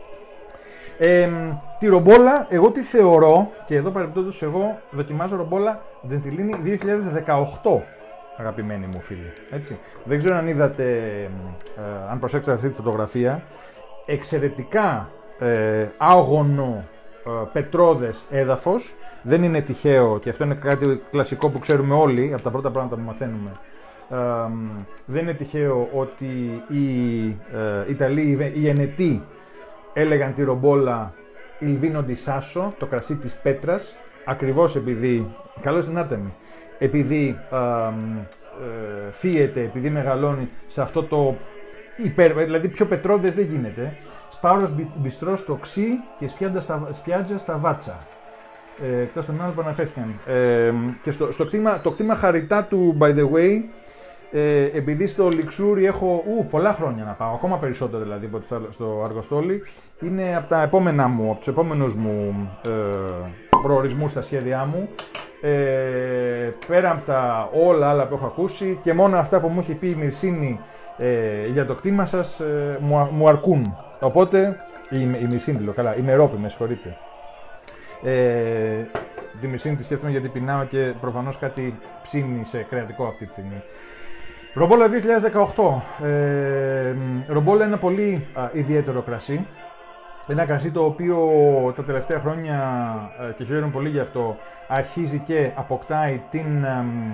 A: Τη ρομπόλα, εγώ τη θεωρώ, και εδώ παρεμπιπτόντως εγώ δοκιμάζω ρομπόλα Gentilini 2018, αγαπημένοι μου φίλοι. Έτσι. Δεν ξέρω αν είδατε, αν προσέξατε αυτή τη φωτογραφία, εξαιρετικά άγωνο πετρώδες έδαφος. Δεν είναι τυχαίο και αυτό είναι κάτι κλασικό που ξέρουμε όλοι, από τα πρώτα πράγματα που μαθαίνουμε. Δεν είναι τυχαίο ότι οι Ιταλοί, οι Ενετοί, έλεγαν τη ρομπόλα Il vino di Sasso, το κρασί της πέτρας, ακριβώς επειδή, καλώς την Άρτεμι, επειδή φύεται, επειδή μεγαλώνει σε αυτό το δηλαδή πιο πετρώδες δεν γίνεται. Σπάρος μπιστρό στο ξύ και σπιάτζα στα βάτσα. Εκτός των άλλων που αναφέρθηκαν. Και το κτήμα χαριτά του, by the way, επειδή στο Λιξούρι έχω πολλά χρόνια να πάω, ακόμα περισσότερο δηλαδή από στο Αργοστόλι, είναι από τα επόμενα μου, από τους επόμενους μου προορισμούς στα σχέδιά μου. Πέρα από τα όλα άλλα που έχω ακούσει και μόνο αυτά που μου έχει πει η Μυρσίνη για το κτήμα σας μου αρκούν. Οπότε, η Μυρσίνη λέω καλά, η Μερόπη, με συγχωρείτε. Τη Μυρσίνη τη σκέφτομαι γιατί πεινάω και προφανώς κάτι ψήνει σε κρεατικό αυτή τη στιγμή. Ρομπόλα 2018. Ρομπόλα είναι ένα πολύ ιδιαίτερο κρασί. Ένα κρασί το οποίο τα τελευταία χρόνια, και χαίρομαι πολύ γι' αυτό, αρχίζει και αποκτάει την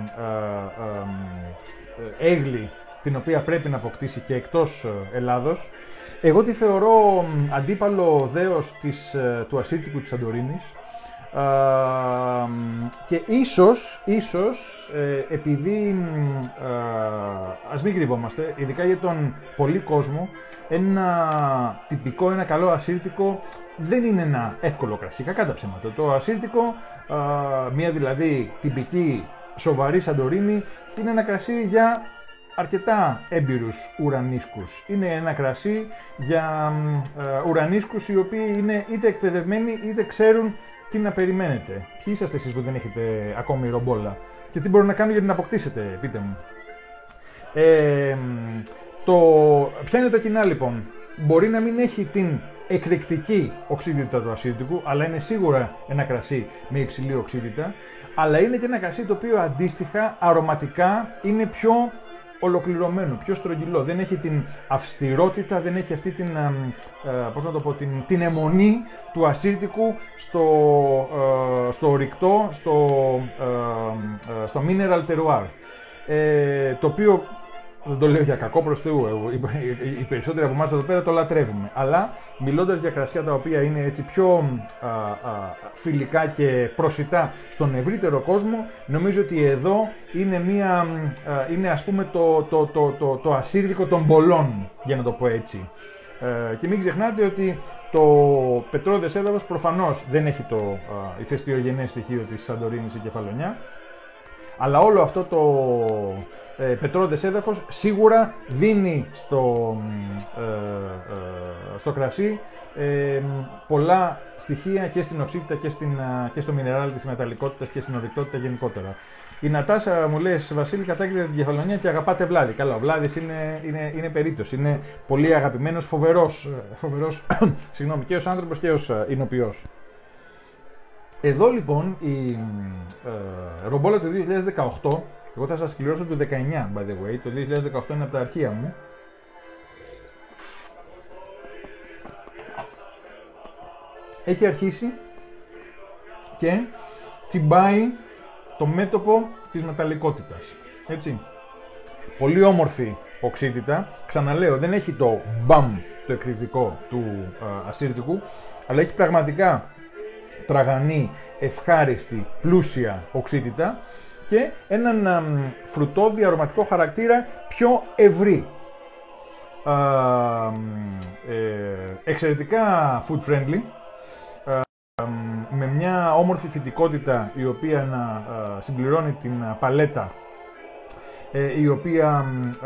A: έγλη την οποία πρέπει να αποκτήσει και εκτός Ελλάδος. Εγώ τη θεωρώ αντίπαλο δέος του ασύρτικου της Σαντορίνης. Και ίσως επειδή ας μην κρυβόμαστε, ειδικά για τον πολύ κόσμο, ένα καλό ασύρτικο δεν είναι ένα εύκολο κρασί, κακά τα ψέματα. Το ασύρτικο, μια δηλαδή τυπική σοβαρή Σαντορίνη, είναι ένα κρασί για αρκετά έμπειρους ουρανίσκους. Είναι ένα κρασί για ουρανίσκους οι οποίοι είναι είτε εκπαιδευμένοι είτε ξέρουν τι να περιμένετε. Ποιοι είσαστε εσείς που δεν έχετε ακόμη ρομπόλα και τι μπορώ να κάνω για να την αποκτήσετε, πείτε μου. Ποια είναι τα κοινά λοιπόν? Μπορεί να μην έχει την εκρηκτική οξύτητα του ασύρτικου, αλλά είναι σίγουρα ένα κρασί με υψηλή οξύτητα, αλλά είναι και ένα κρασί το οποίο αντίστοιχα αρωματικά είναι πιο ολοκληρωμένο, πιο στρογγυλό. Δεν έχει την αυστηρότητα, δεν έχει αυτή την, την αιμονή του ασύρτικου στο ορυκτό, στο mineral terroir. Το οποίο δεν το λέω για κακό προς Θεού, οι περισσότεροι από εμάς εδώ πέρα το λατρεύουμε. Αλλά μιλώντας για κρασιά τα οποία είναι έτσι πιο φιλικά και προσιτά στον ευρύτερο κόσμο, νομίζω ότι εδώ είναι ας πούμε το ασύρτικο των πολλών, για να το πω έτσι. Και μην ξεχνάτε ότι το πετρώδες έδαφος προφανώς δεν έχει το ηφαιστειογενές στοιχείο της Σαντορίνης ή Κεφαλονιά, αλλά όλο αυτό το πετρώδες έδαφος σίγουρα δίνει στο κρασί πολλά στοιχεία και στην οξύτητα και στο μινεράλ της μεταλλικότητας και στην ορυκτότητα γενικότερα. Η Νατάσα μου λέει, Βασίλη, κατάγγειλε την Κεφαλονιά και αγαπάτε Βλάδι. Καλά, ο Βλάδης είναι περίπτωση, είναι πολύ αγαπημένος, φοβερός συγγνώμη, και ως άνθρωπος και ως ηνοποιός. Εδώ λοιπόν η ρομπόλα του 2018, εγώ θα σας κληρώσω το 19, by the way, το 2018 είναι από τα αρχεία μου. Έχει αρχίσει και τσιμπάει το μέτωπο της μεταλλικότητας, έτσι. Πολύ όμορφη οξύτητα, ξαναλέω, δεν έχει το μπαμ, το εκρηκτικό του ασύρτικου, αλλά έχει πραγματικά τραγανή, ευχάριστη, πλούσια οξύτητα και έναν φρουτόδι αρωματικό χαρακτήρα πιο ευρύ. Εξαιρετικά food friendly, με μια όμορφη φυτικότητα η οποία να συμπληρώνει την παλέτα, η οποία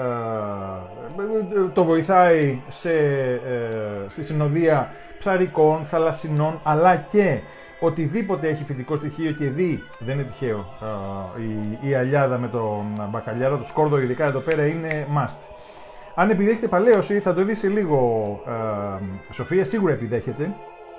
A: το βοηθάει στη συνοδεία ψαρικών, θαλασσινών, αλλά και οτιδήποτε έχει φυτικό στοιχείο και δει, δεν είναι τυχαίο, η αλιάδα με τον μπακαλιάρο, το σκόρδο ειδικά εδώ πέρα είναι must. Αν επιδέχεται παλαίωση, θα το δεις σε λίγο, Σοφία, σίγουρα επιδέχεται.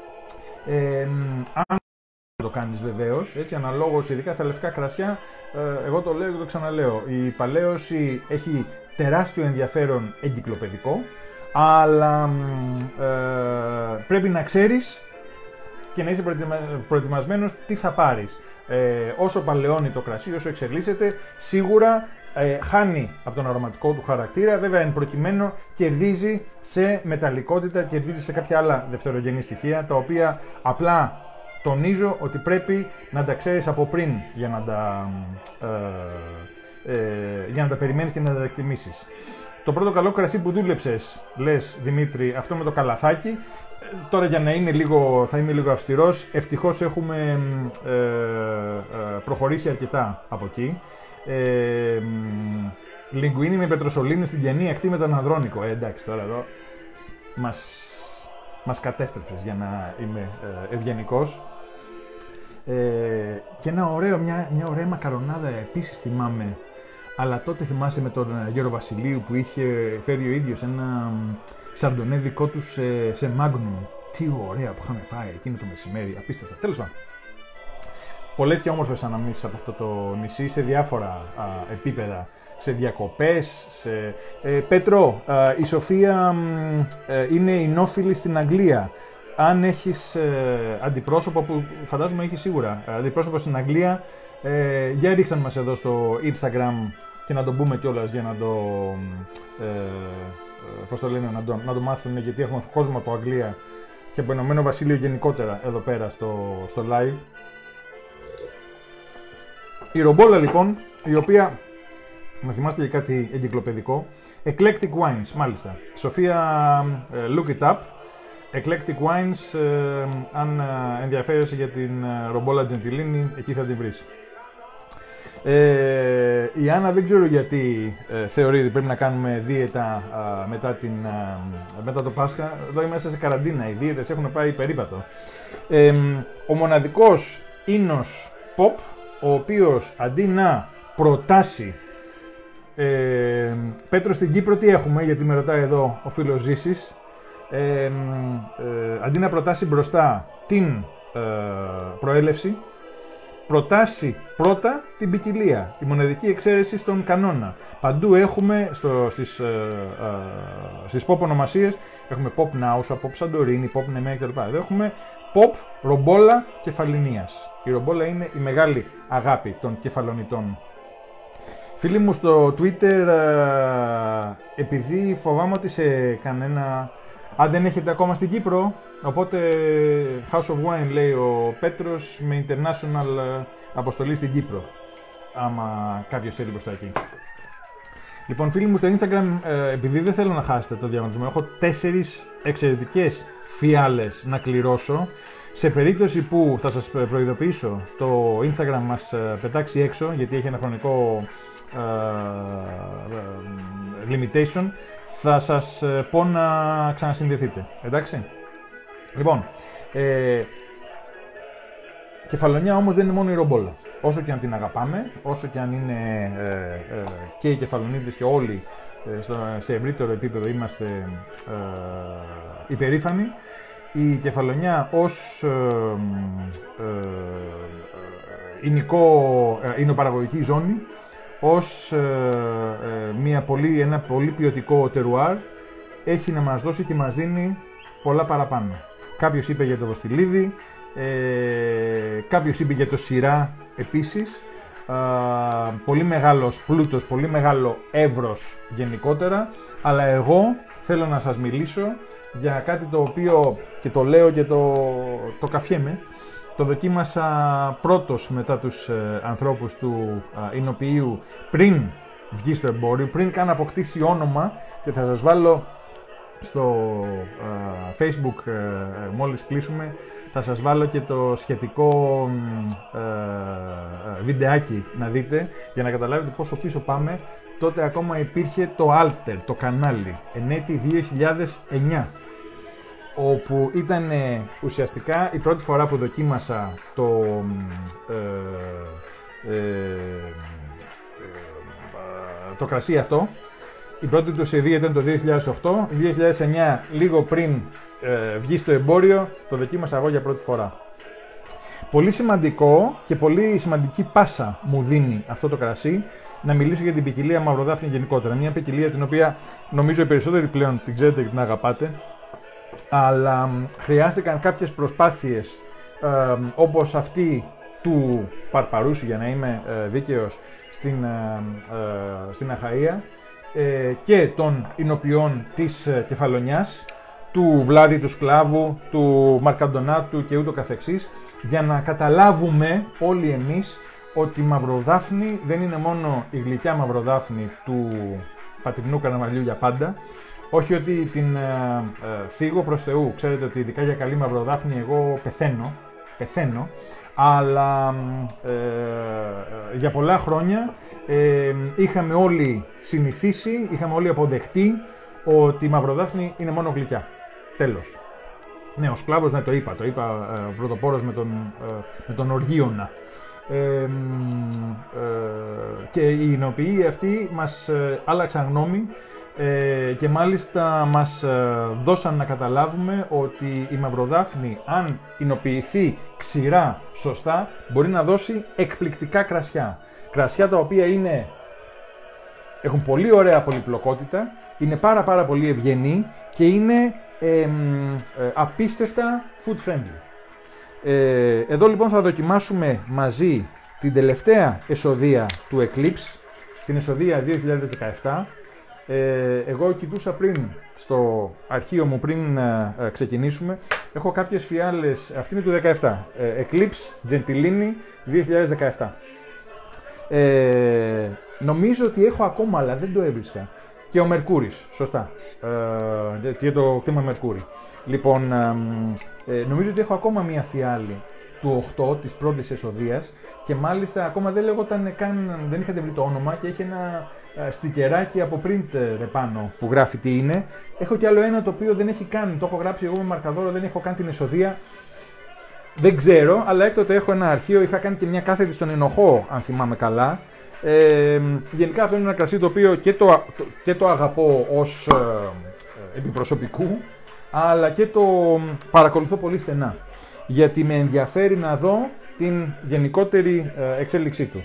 A: Αν το κάνεις βεβαίως, έτσι, αναλόγως, ειδικά στα λευκά κρασιά, εγώ το λέω και το ξαναλέω, η παλαίωση έχει τεράστιο ενδιαφέρον εγκυκλοπαιδικό, αλλά πρέπει να ξέρεις και να είσαι προετοιμασμένος τι θα πάρεις. Όσο παλαιώνει το κρασί, όσο εξελίσσεται, σίγουρα χάνει από τον αρωματικό του χαρακτήρα, βέβαια εν προκειμένου κερδίζει σε μεταλλικότητα, κερδίζει σε κάποια άλλα δευτερογενή στοιχεία, τα οποία απλά τονίζω ότι πρέπει να τα ξέρεις από πριν για να τα περιμένεις και να τα εκτιμήσεις. Το πρώτο καλό κρασί που δούλεψες, λες Δημήτρη, αυτό με το καλαθάκι. Τώρα για να είμαι θα είμαι λίγο αυστηρός, ευτυχώς έχουμε προχωρήσει αρκετά από εκεί. Λιγκουίνι με πετροσολίνη στην κενή ακτή με τον Ανδρώνικο. Εντάξει, τώρα εδώ μας κατέστρεψες, για να είμαι ευγενικός. Και μια ωραία μακαρονάδα επίσης θυμάμαι, αλλά τότε θυμάσαι με τον Γιώργο Βασιλείου που είχε φέρει ο ίδιος ένα σαρντονέ δικό του σε Magnum. Τι ωραία που είχαμε φάει εκείνο το μεσημέρι, απίστευτα. Τέλος πάντων. Πολλές και όμορφες αναμνήσεις από αυτό το νησί σε διάφορα επίπεδα, σε διακοπές, Πέτρο, η Σοφία είναι εινόφιλη στην Αγγλία. Αν έχεις αντιπρόσωπο, που φαντάζομαι έχεις σίγουρα αντιπρόσωπο στην Αγγλία, για ρίχταν μας εδώ στο Instagram και να το πούμε κιόλας για να το, πώς το λένε, να το μάθουν, γιατί έχουμε κόσμο από Αγγλία και από Ηνωμένο Βασίλειο γενικότερα εδώ πέρα στο live. Η ρομπόλα λοιπόν, η οποία, να θυμάστε για κάτι εγκυκλοπαιδικό, Eclectic Wines, μάλιστα. Σοφία, look it up. Eclectic Wines, αν ενδιαφέρεσαι για την ρομπόλα Gentilini, εκεί θα την βρεις. Η Άννα δεν ξέρω γιατί θεωρεί ότι πρέπει να κάνουμε δίαιτα μετά το Πάσχα. Εδώ είμαστε σε καραντίνα, οι δίαιτες έχουν πάει περίπατο. Ο μοναδικός ίνος pop, ο οποίος αντί να προτάσει, Πέτρο, στην Κύπρο τι έχουμε, γιατί με ρωτάει εδώ ο φίλος Ζήσης, αντί να προτάσει μπροστά την προέλευση, προτάσει πρώτα την ποικιλία, η μοναδική εξαίρεση στον κανόνα. Παντού έχουμε, στις pop ονομασίες, έχουμε pop Νάουσα, pop Σαντορίνη, pop Νεμέα κτλ. Εδώ έχουμε pop ρομπόλα κεφαλονίας. Η ρομπόλα είναι η μεγάλη αγάπη των κεφαλονιτών. Φίλοι μου στο Twitter, επειδή φοβάμαι ότι σε κανένα... Αν δεν έχετε ακόμα στην Κύπρο, οπότε House of Wine λέει ο Πέτρος, με international αποστολή στην Κύπρο, άμα κάποιος θέλει προς τα εκεί. Λοιπόν, φίλοι μου στο Instagram, επειδή δεν θέλω να χάσετε το διαγωνισμό, έχω 4 εξαιρετικές φιάλες να κληρώσω. Σε περίπτωση που θα σας προειδοποιήσω, το Instagram μας πετάξει έξω, γιατί έχει ένα χρονικό limitation, θα σας πω να ξανασυνδεθείτε, εντάξει. Λοιπόν, κεφαλονιά όμως δεν είναι μόνο η ρομπόλα. Όσο και αν την αγαπάμε, όσο και αν είναι και οι κεφαλονίτες και όλοι σε ευρύτερο επίπεδο είμαστε υπερήφανοι, η κεφαλονιά ως υνοπαραγωγική ζώνη, ως ένα πολύ ποιοτικό τερουάρ, έχει να μας δώσει και μας δίνει πολλά παραπάνω. Κάποιος είπε για το βοστιλίδι, κάποιος είπε για το σειρά επίσης, πολύ μεγάλος πλούτος, πολύ μεγάλο εύρος γενικότερα, αλλά εγώ θέλω να σας μιλήσω για κάτι το οποίο, και το λέω και το καφιέμαι, Το δοκίμασα πρώτος μετά τους ανθρώπους του Ινοποιείου πριν βγει στο εμπόριο, πριν καν αποκτήσει όνομα, και θα σας βάλω στο Facebook μόλις κλείσουμε, θα σας βάλω και το σχετικό βιντεάκι να δείτε, για να καταλάβετε πόσο πίσω πάμε. Τότε ακόμα υπήρχε το Alter, το κανάλι, εν έτη 2009, όπου ήταν ουσιαστικά η πρώτη φορά που δοκίμασα το κρασί αυτό. Η πρώτη του σεδία ήταν το 2008, 2009 λίγο πριν βγει στο εμπόριο, το δοκίμασα εγώ για πρώτη φορά. Πολύ σημαντικό και πολύ σημαντική πάσα μου δίνει αυτό το κρασί να μιλήσω για την ποικιλία Μαυροδάφνη γενικότερα. Μια ποικιλία την οποία νομίζω οι περισσότεροι πλέον την ξέρετε και την αγαπάτε, αλλά χρειάστηκαν κάποιες προσπάθειες όπως αυτή του Παρπαρούσου, για να είμαι δίκαιος, στην Αχαΐα, και των Ινοποιών της Κεφαλονιάς, του Βλάδη του Σκλάβου, του Μαρκαντονάτου και ούτω καθεξής, για να καταλάβουμε όλοι εμείς ότι η Μαυροδάφνη δεν είναι μόνο η γλυκιά Μαυροδάφνη του πατρινού καρναβαλιού για πάντα. Όχι ότι την φύγω προς Θεού, ξέρετε ότι ειδικά για καλή Μαυροδάφνη εγώ πεθαίνω, αλλά για πολλά χρόνια είχαμε όλοι συνηθίσει, είχαμε όλοι αποδεχτεί ότι η Μαυροδάφνη είναι μόνο γλυκιά. Τέλος. Ναι, ο Σκλάβος, ναι, το είπα πρωτοπόρος με τον Οργίωνα. Και οι Ινοποιοί αυτοί μας άλλαξαν γνώμη και μάλιστα μας δώσαν να καταλάβουμε ότι η Μαυροδάφνη, αν ινοποιηθεί ξηρά σωστά, μπορεί να δώσει εκπληκτικά κρασιά. Κρασιά τα οποία έχουν πολύ ωραία πολυπλοκότητα, είναι πάρα πολύ ευγενή και είναι απίστευτα food friendly. Εδώ λοιπόν θα δοκιμάσουμε μαζί την τελευταία εσοδεία του Eclipse, την εσοδεία 2017. Εγώ κοιτούσα πριν στο αρχείο μου, πριν ξεκινήσουμε, έχω κάποιες φιάλες, αυτή είναι του 17, Eclipse Gentilini 2017. Νομίζω ότι έχω ακόμα, αλλά δεν το έβρισκα, και ο Μερκούρης, σωστά, και το κτήμα Μερκούρη. Λοιπόν, νομίζω ότι έχω ακόμα μία φιάλη του 8, της πρώτης εσοδείας, και μάλιστα ακόμα δεν λέγονταν καν, δεν είχατε βρει το όνομα και έχει ένα στικεράκι από print επάνω που γράφει τι είναι. Έχω κι άλλο ένα το οποίο δεν έχει καν, το έχω γράψει εγώ με μαρκαδόρο, δεν έχω καν την εσοδεία. Δεν ξέρω, αλλά έκτοτε έχω ένα αρχείο, είχα κάνει και μια κάθετη στον Ενοχώ, αν θυμάμαι καλά. Γενικά αυτό είναι ένα κρασί το οποίο και το αγαπώ ως επιπροσωπικού, αλλά και το παρακολουθώ πολύ στενά, γιατί με ενδιαφέρει να δω την γενικότερη εξέλιξή του.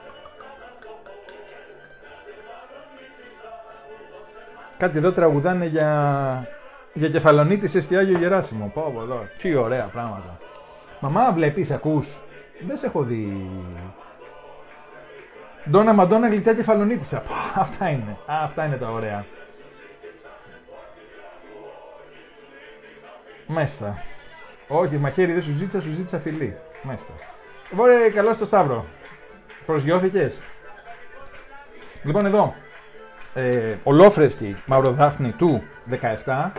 A: Κάτι εδώ τραγουδάνε για Κεφαλονίτη σε Εστιάγιο Γεράσιμο. Πω εδώ, τι ωραία πράγματα. Μαμά, βλέπεις, ακούς, δεν σε έχω δει. Ντόνα Μαντόνα γλυκιά Κεφαλονίτισσα. Αυτά είναι τα ωραία. Μέστα. Όχι, μαχαίρι δεν σου ζήτησα φιλί. Μέστα. Βόρε, καλώς το Σταύρο. Προσγειώθηκες. Λοιπόν, εδώ. Ολόφρεσκη Μαυροδάφνη του 17.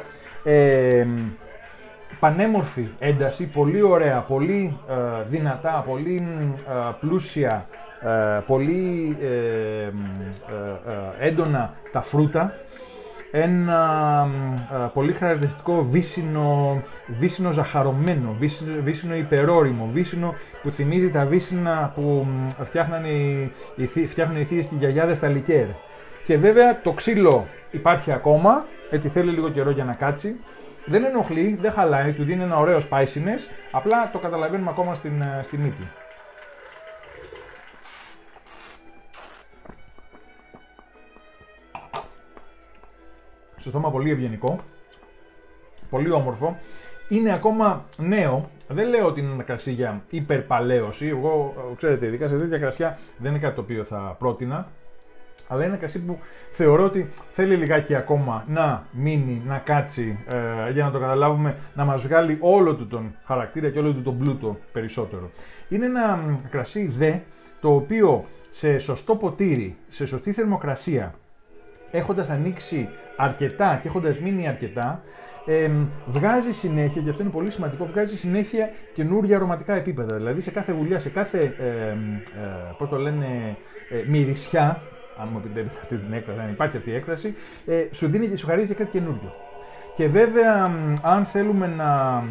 A: Πανέμορφη ένταση, πολύ ωραία, πολύ δυνατά, πολύ πλούσια, πολύ έντονα τα φρούτα. Ένα πολύ χαρακτηριστικό βύσσινο ζαχαρωμένο, βύσσινο υπερόριμο, βύσσινο που θυμίζει τα βύσσινα που φτιάχνουν οι θείες και οι γιαγιάδες στα λικέρ. Και βέβαια το ξύλο υπάρχει ακόμα, έτσι θέλει λίγο καιρό για να κάτσει. Δεν ενοχλεί, δεν χαλάει, του δίνει ένα ωραίο spiciness, απλά το καταλαβαίνουμε ακόμα στη μύτη. Στο στόμα πολύ ευγενικό, πολύ όμορφο, είναι ακόμα νέο, δεν λέω ότι είναι ένα κρασί για υπερπαλαίωση, εγώ ξέρετε ειδικά σε τέτοια κρασιά δεν είναι κάτι το οποίο θα πρότεινα, Αλλά είναι ένα κρασί που θεωρώ ότι θέλει λιγάκι ακόμα να μείνει, να κάτσει, για να το καταλάβουμε, να μας βγάλει όλο του τον χαρακτήρα και όλο του τον πλούτο περισσότερο. Είναι ένα κρασί δε, το οποίο σε σωστό ποτήρι, σε σωστή θερμοκρασία, έχοντας ανοίξει αρκετά και έχοντας μείνει αρκετά, βγάζει συνέχεια, και αυτό είναι πολύ σημαντικό, βγάζει συνέχεια καινούργια αρωματικά επίπεδα. Δηλαδή σε κάθε γουλιά, σε κάθε, πώς το λένε, μυρισιά, αν μου επιτρέπετε αυτή την έκφραση, αν υπάρχει αυτή η έκφραση, σου δίνει και σου χαρίζει και κάτι καινούριο. Και βέβαια, αν θέλουμε να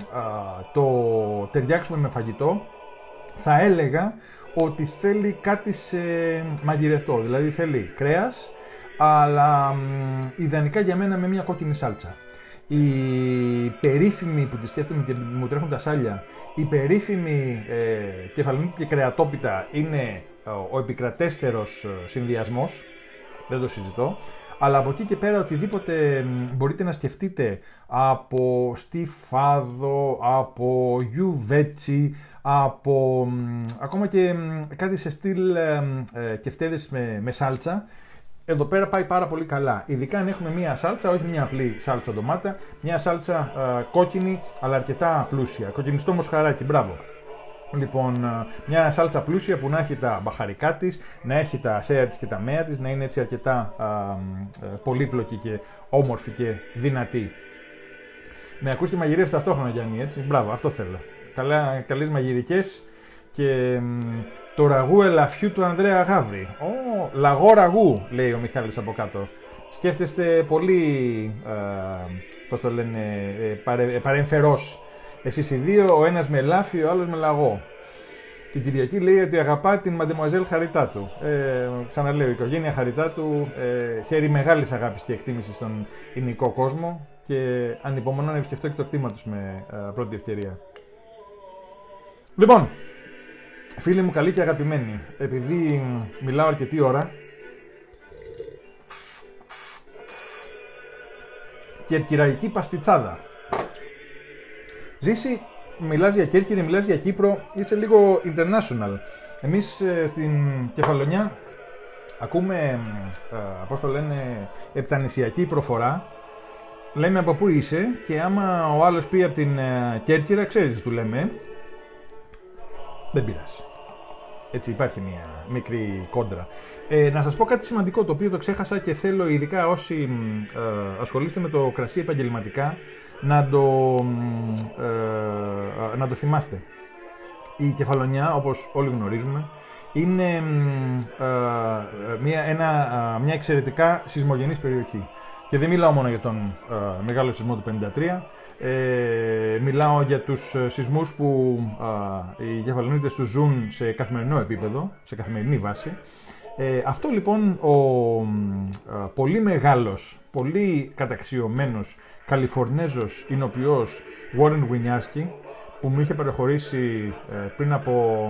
A: το ταιριάξουμε με φαγητό, θα έλεγα ότι θέλει κάτι σε μαγειρευτό. Δηλαδή θέλει κρέας, αλλά ιδανικά για μένα με μια κόκκινη σάλτσα. Η περίφημη, που τη σκέφτομαι και μου τρέχουν τα σάλια, η περίφημη κεφαλονική και κρεατόπιτα είναι ο επικρατέστερος συνδυασμός, δεν το συζητώ, αλλά από εκεί και πέρα οτιδήποτε μπορείτε να σκεφτείτε, από στιφάδο, από γιουβέτσι, από ακόμα και κάτι σε στυλ κεφτέδες με σάλτσα, εδώ πέρα πάει πάρα πολύ καλά. Ειδικά αν έχουμε μία σάλτσα, όχι μία απλή σάλτσα ντομάτα, μία σάλτσα κόκκινη, αλλά αρκετά πλούσια. Κοκκινιστό μοσχαράκι, μπράβο. Λοιπόν, μια σάλτσα πλούσια που να έχει τα μπαχαρικά της, να έχει τα σέα της και τα μέα της, να είναι έτσι αρκετά πολύπλοκη και όμορφη και δυνατή. Με ακούς και μαγειρεύεις ταυτόχρονα, Γιάννη, έτσι. Μπράβο, αυτό θέλω. Καλές μαγειρικές και το ραγού ελαφιού του Ανδρέα Γάβρη. Λαγό ραγού, λέει ο Μιχάλης από κάτω. Σκέφτεστε πολύ, πώς το λένε, παρεμφερώς. Εσείς οι δύο, ο ένας με ελάφι, ο άλλος με λαγό. Η Κυριακή λέει ότι αγαπά την Μαντεμουαζέλ Χαριτάτου. Ξαναλέω, η οικογένεια Χαριτάτου χαίρει μεγάλης αγάπης και εκτίμησης στον ελληνικό κόσμο και ανυπομονώ να επισκεφτώ και το κτήμα τους με πρώτη ευκαιρία. Λοιπόν, φίλοι μου καλοί και αγαπημένοι, επειδή μιλάω αρκετή ώρα, κερκυραϊκή παστιτσάδα. Ζήσει, μιλάς για Κέρκυρη, μιλάς για Κύπρο, είσαι λίγο international. Εμείς στην Κεφαλονιά ακούμε, πώς το λένε, επτανησιακή προφορά. Λέμε από πού είσαι και άμα ο άλλος πει από την Κέρκυρα, ξέρεις τι του λέμε. Δεν πειράζει. Έτσι υπάρχει μια μικρή κόντρα. Να σας πω κάτι σημαντικό το οποίο το ξέχασα και θέλω ειδικά όσοι ασχολείστε με το κρασί επαγγελματικά να το θυμάστε. Η Κεφαλονιά, όπως όλοι γνωρίζουμε, είναι μια εξαιρετικά σεισμογενής περιοχή. Και δεν μιλάω μόνο για τον μεγάλο σεισμό του 1953, μιλάω για τους σεισμούς που οι Κεφαλονίτες τους ζουν σε καθημερινό επίπεδο, σε καθημερινή βάση. Αυτό λοιπόν ο πολύ μεγάλος, πολύ καταξιωμένος Καλιφορνέζος εινοποιός Warren Winiarski, που μου είχε παραχωρήσει πριν από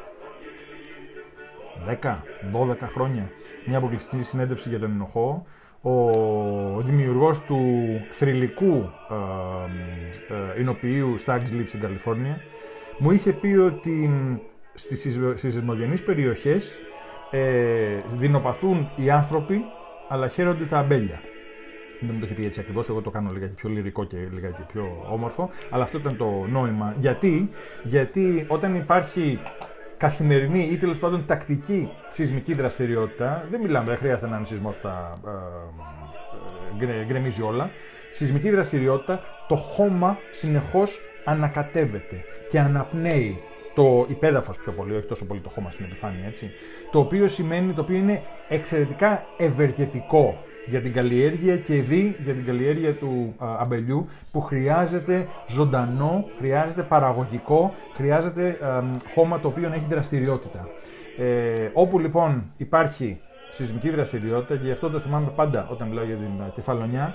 A: 10-12 χρόνια μια αποκλειστική συνέντευξη για τον Ενοχώ, ο δημιουργός του θρυλικού εινοποιείου Stag's Leap στην Καλιφόρνια, μου είχε πει ότι στις σεισμογενείς περιοχές δεινοπαθούν οι άνθρωποι, αλλά χαίρονται τα αμπέλια. Δεν μου το είχε πει έτσι ακριβώς, εγώ το κάνω λίγα πιο λυρικό και λίγα πιο όμορφο, αλλά αυτό ήταν το νόημα. Γιατί όταν υπάρχει καθημερινή ή τέλος πάντων τακτική σεισμική δραστηριότητα, δεν μιλάμε, δεν χρειάζεται να είναι σεισμός που τα γκρεμίζει όλα. Σεισμική δραστηριότητα, το χώμα συνεχώς ανακατεύεται και αναπνέει το υπέδαφος πιο πολύ, όχι τόσο πολύ το χώμα στην επιφάνεια, έτσι. Το οποίο είναι εξαιρετικά ευεργετικό για την καλλιέργεια και για την καλλιέργεια του αμπελιού, που χρειάζεται ζωντανό, χρειάζεται παραγωγικό, χρειάζεται χώμα το οποίο έχει δραστηριότητα. Όπου λοιπόν υπάρχει σεισμική δραστηριότητα, και γι' αυτό το θυμάμαι πάντα όταν μιλάω για την Κεφαλονιά,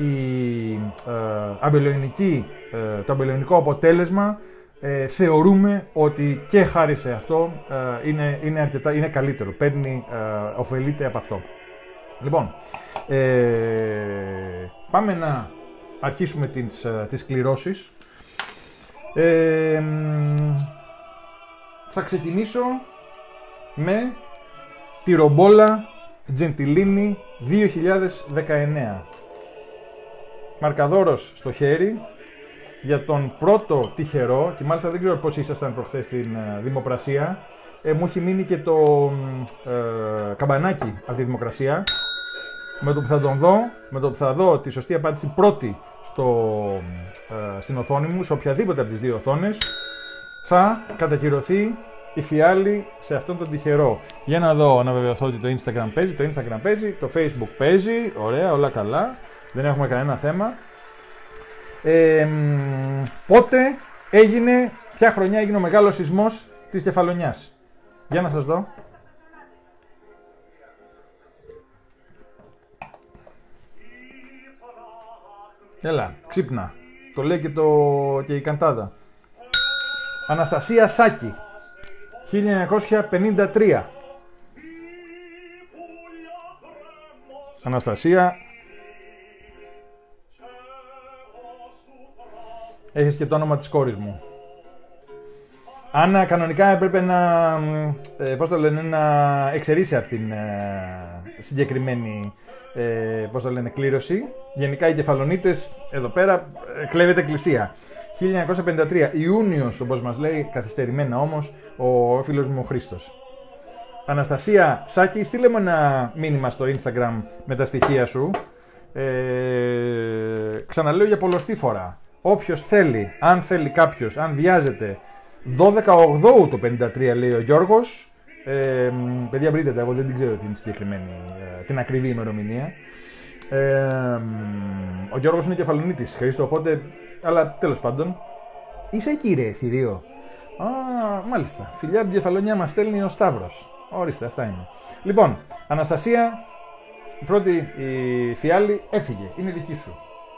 A: το αμπελοϊνικό αποτέλεσμα θεωρούμε ότι και χάρη σε αυτό είναι καλύτερο, ωφελείται από αυτό. Λοιπόν, πάμε να αρχίσουμε τις κληρώσεις. Θα ξεκινήσω με τη ρομπόλα Gentilini 2019. Μαρκαδόρος στο χέρι για τον πρώτο τυχερό, και μάλιστα δεν ξέρω πώς ήσασταν προχθές στην δημοπρασία. Μου έχει μείνει και το καμπανάκι από τη δημοκρασία. Με το που θα τον δω, με το που θα δω τη σωστή απάντηση πρώτη στην οθόνη μου, σε οποιαδήποτε από τις δύο οθόνες, θα κατακυρωθεί η φιάλη σε αυτόν τον τυχερό. Για να δω, να βεβαιωθώ ότι το Instagram παίζει, το Facebook παίζει, ωραία, όλα καλά, δεν έχουμε κανένα θέμα. Πότε έγινε, ποια χρονιά έγινε ο μεγάλος σεισμός της Κεφαλονιάς? Για να σας δω. Έλα, ξύπνα. Το λέει και η καντάδα. Αναστασία Σάκη, 1953. Αναστασία, έχεις και το όνομα της κόρης μου. Άννα, κανονικά έπρεπε να εξαιρείσει από την συγκεκριμένη κλήρωση. Γενικά οι Κεφαλονίτες εδώ πέρα κλέβεται εκκλησία. 1953, Ιούνιος, όπως μας λέει, καθυστερημένα όμως, ο φίλος μου ο Χρήστος. Αναστασία Σάκη, στείλε μου ένα μήνυμα στο Instagram με τα στοιχεία σου. Ξαναλέω για πολλοστή φορά. Όποιος θέλει, αν θέλει κάποιος, αν βιάζεται, 12/8 το 53 λέει ο Γιώργος. Παιδιά, βρείτε τα, εγώ δεν την ξέρω την συγκεκριμένη, την ακριβή ημερομηνία. Ο Γιώργος είναι Κεφαλονίτης, Χρήστο, οπότε, αλλά τέλος πάντων. Είσαι εκεί ρε, Θηρίο. Μάλιστα, φιλιά από την Κεφαλονιά μας στέλνει ο Σταύρος. Ορίστε, αυτά είναι. Λοιπόν, Αναστασία, η πρώτη η φιάλη έφυγε, είναι δική σου.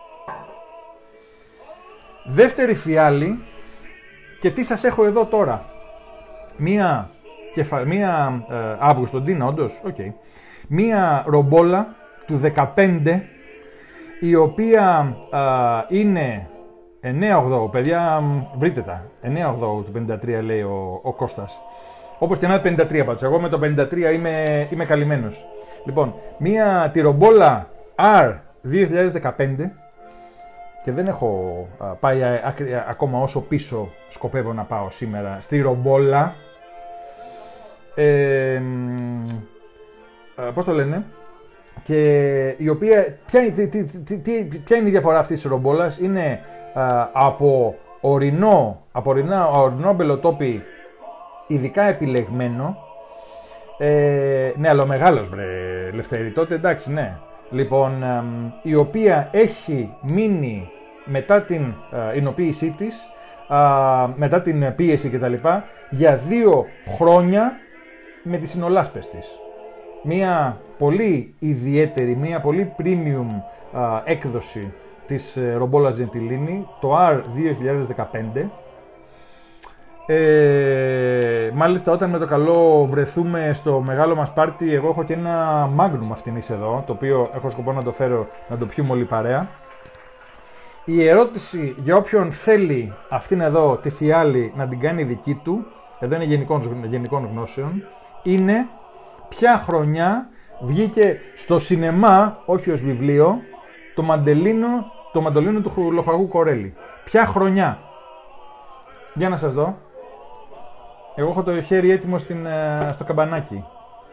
A: Δεύτερη φιάλη, και τι σας έχω εδώ τώρα. Μία Αύγουστο, Ντίνα, όντως, okay. Μία ρομπόλα του 15, η οποία είναι 9/8, παιδιά, βρείτε τα, 9/8 του 53 λέει ο Κώστας. Όπως και να είναι 53 πάντως, εγώ με το 53 είμαι καλυμμένος. Λοιπόν, μία τυρομπόλα R 2015, και δεν έχω πάει ακόμα όσο πίσω σκοπεύω να πάω σήμερα στη ρομπόλα. Πώς το λένε, και η οποία, ποια είναι η διαφορά αυτής της ρομπόλας? Είναι από ορεινό μπελοτόπι ειδικά επιλεγμένο, ναι, αλλά ο μεγάλος βρε Λευτέρη, τότε εντάξει, ναι. Λοιπόν, η οποία έχει μείνει μετά την εινοποίησή της, μετά την πίεση κτλ, για 2 χρόνια με τις συνολάσπες της. Μία πολύ ιδιαίτερη, μία πολύ premium έκδοση της ρομπόλα Gentilini, το R 2015. Μάλιστα, όταν με το καλό βρεθούμε στο μεγάλο μας πάρτι, εγώ έχω και ένα Magnum αυτήν εδώ, το οποίο έχω σκοπό να το φέρω να το πιούμε όλη παρέα. Η ερώτηση για όποιον θέλει αυτήν εδώ τη φιάλη να την κάνει δική του, εδώ είναι γενικών γνώσεων, είναι ποια χρονιά βγήκε στο σινεμά, όχι ως βιβλίο, το Μαντολίνο του Λοχαγού Κορέλη. Ποια χρονιά? Για να σας δω. Εγώ έχω το χέρι έτοιμο στο καμπανάκι.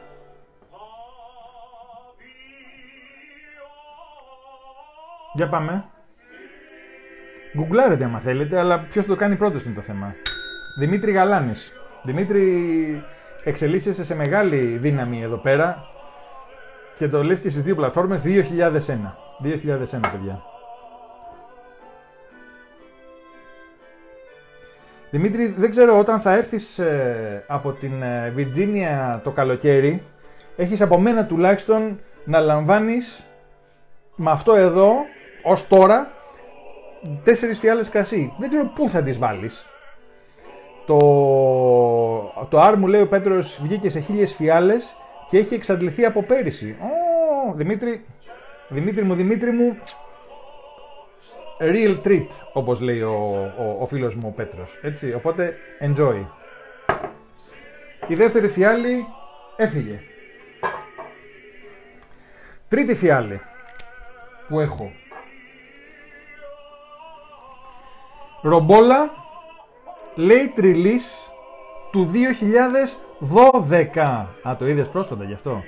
A: Για πάμε. Γκουγκλάρετε άμα θέλετε, αλλά ποιος το κάνει πρώτος είναι το θέμα. Δημήτρη Γαλάνης. Δημήτρη, εξελίσσεσαι σε μεγάλη δύναμη εδώ πέρα και το λες και στις δύο πλατφόρμες 2001. 2001, παιδιά. Δημήτρη, δεν ξέρω, όταν θα έρθεις από την Βιρτζίνια το καλοκαίρι, έχεις από μένα τουλάχιστον να λαμβάνεις με αυτό εδώ, ως τώρα, 4 φιάλες κρασί. Δεν ξέρω πού θα τις βάλεις. Το R, μου λέει ο Πέτρος, βγήκε σε 1000 φιάλες και έχει εξαντληθεί από πέρυσι. Δημήτρη μου, real treat, όπως λέει ο φίλος μου ο Πέτρος. Έτσι, οπότε enjoy. Η δεύτερη φιάλη έφυγε. Τρίτη φιάλη που έχω. Ρομπόλα late release του 2012. Α, το είδες πρόσφατα γι' αυτό.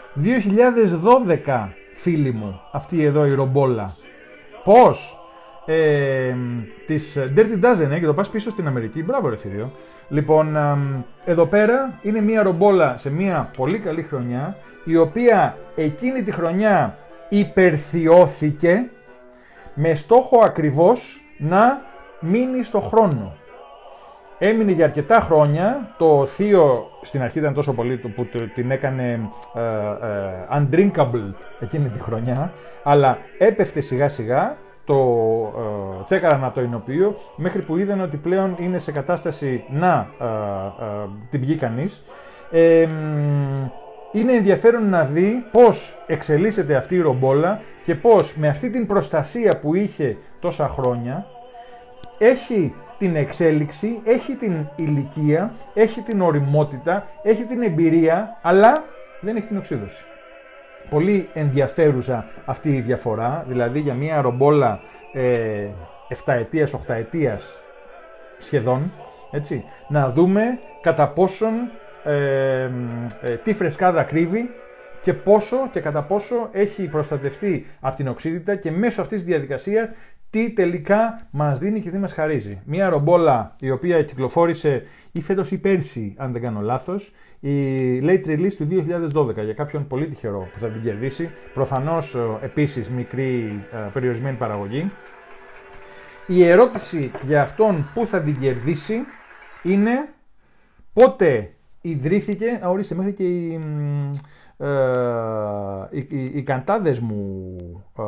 A: 2012, φίλοι μου, αυτή εδώ η ρομπόλα. Πώς? Της Dirty Dozen, και το πας πίσω στην Αμερική. Μπράβο ρε θηρίο. Λοιπόν, εδώ πέρα είναι μια ρομπόλα σε μια πολύ καλή χρονιά, η οποία εκείνη τη χρονιά υπερθιώθηκε με στόχο ακριβώς να μείνει στο χρόνο. Έμεινε για αρκετά χρόνια, το θείο στην αρχή ήταν τόσο πολύ που την έκανε undrinkable εκείνη τη χρονιά, αλλά έπεφτε σιγά σιγά, το τσέκαραν από το εινοποιείο μέχρι που είδαν ότι πλέον είναι σε κατάσταση να την πιει κανείς. Είναι ενδιαφέρον να δει πώς εξελίσσεται αυτή η ρομπόλα και πώς με αυτή την προστασία που είχε τόσα χρόνια έχει την εξέλιξη, έχει την ηλικία, έχει την οριμότητα, έχει την εμπειρία, αλλά δεν έχει την οξύδωση. Πολύ ενδιαφέρουσα αυτή η διαφορά, δηλαδή για μια ρομπόλα 7 ετίας, 8 ετίας σχεδόν, έτσι, να δούμε κατά πόσον τι φρεσκάδα κρύβει και πόσο και κατά πόσο έχει προστατευτεί από την οξύτητα και μέσω αυτής της διαδικασίας τι τελικά μας δίνει και τι μας χαρίζει. Μια ρομπόλα η οποία κυκλοφόρησε ή φέτος ή πέρσι, αν δεν κάνω λάθος, η late release του 2012 για κάποιον πολύ τυχερό που θα την κερδίσει. Προφανώς επίσης μικρή περιορισμένη παραγωγή. Η ερώτηση για αυτόν που θα την κερδίσει είναι πότε ιδρύθηκε. Ορίστε, μέχρι και οι καντάδες μου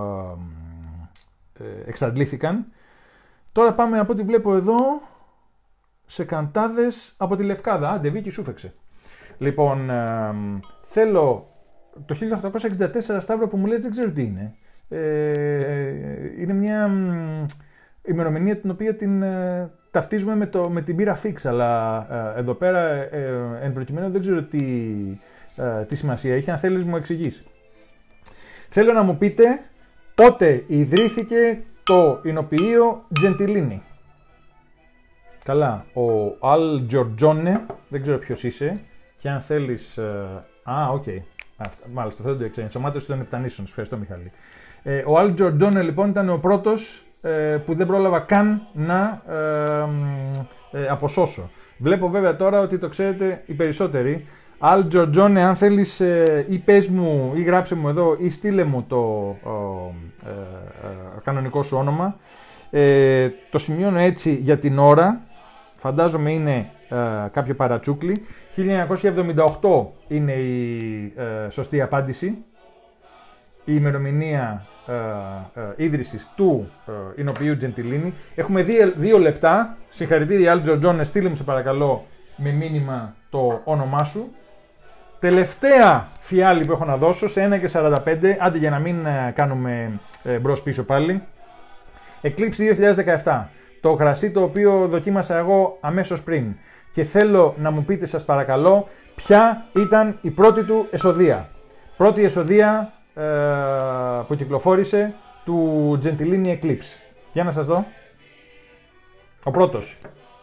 A: εξαντλήθηκαν. Τώρα πάμε από ό,τι βλέπω εδώ σε καντάδες από τη Λευκάδα. Άντε, Βίκη, σου φέξε. Λοιπόν, θέλω το 1864 Σταύρο που μου λες δεν ξέρω τι είναι. Είναι μια ημερομηνία την οποία την ταυτίζουμε με την πύρα Fix, αλλά εδώ πέρα εν προκειμένου δεν ξέρω τι σημασία έχει. Αν θέλεις μου εξηγείς. Θέλω να μου πείτε πότε ιδρύθηκε το εινοποιείο Gentilini. Καλά, ο Al Giorgione, δεν ξέρω ποιος είσαι, και αν θέλεις... οκ, μάλιστα, δεν το ήξερα, ενσωμάτωση των Επτανήσεων, ευχαριστώ Μιχάλη. Ο Al Giorgione λοιπόν ήταν ο πρώτος που δεν πρόλαβα καν να αποσώσω. Βλέπω βέβαια τώρα ότι το ξέρετε οι περισσότεροι. Al Giorgione, αν θέλεις ή πες μου ή γράψε μου εδώ ή στείλε μου το κανονικό σου όνομα. Το σημειώνω έτσι για την ώρα, φαντάζομαι είναι κάποιο παρατσούκλι. 1978 είναι η σωστή απάντηση. Η ημερομηνία ίδρυσης του εινοποιείου Gentilini. Έχουμε 2 λεπτά. Συγχαρητήρια Al Giorgione, στείλε μου σε παρακαλώ με μήνυμα το όνομά σου. Τελευταία φιάλη που έχω να δώσω σε 1,45, άντε για να μην κάνουμε μπρος πίσω πάλι. Eclipse 2017, το κρασί το οποίο δοκίμασα εγώ αμέσως πριν. Και θέλω να μου πείτε σας παρακαλώ ποια ήταν η πρώτη του εσοδεία. Πρώτη εσοδεία που κυκλοφόρησε του Gentilini Eclipse. Για να σας δω. Ο πρώτος.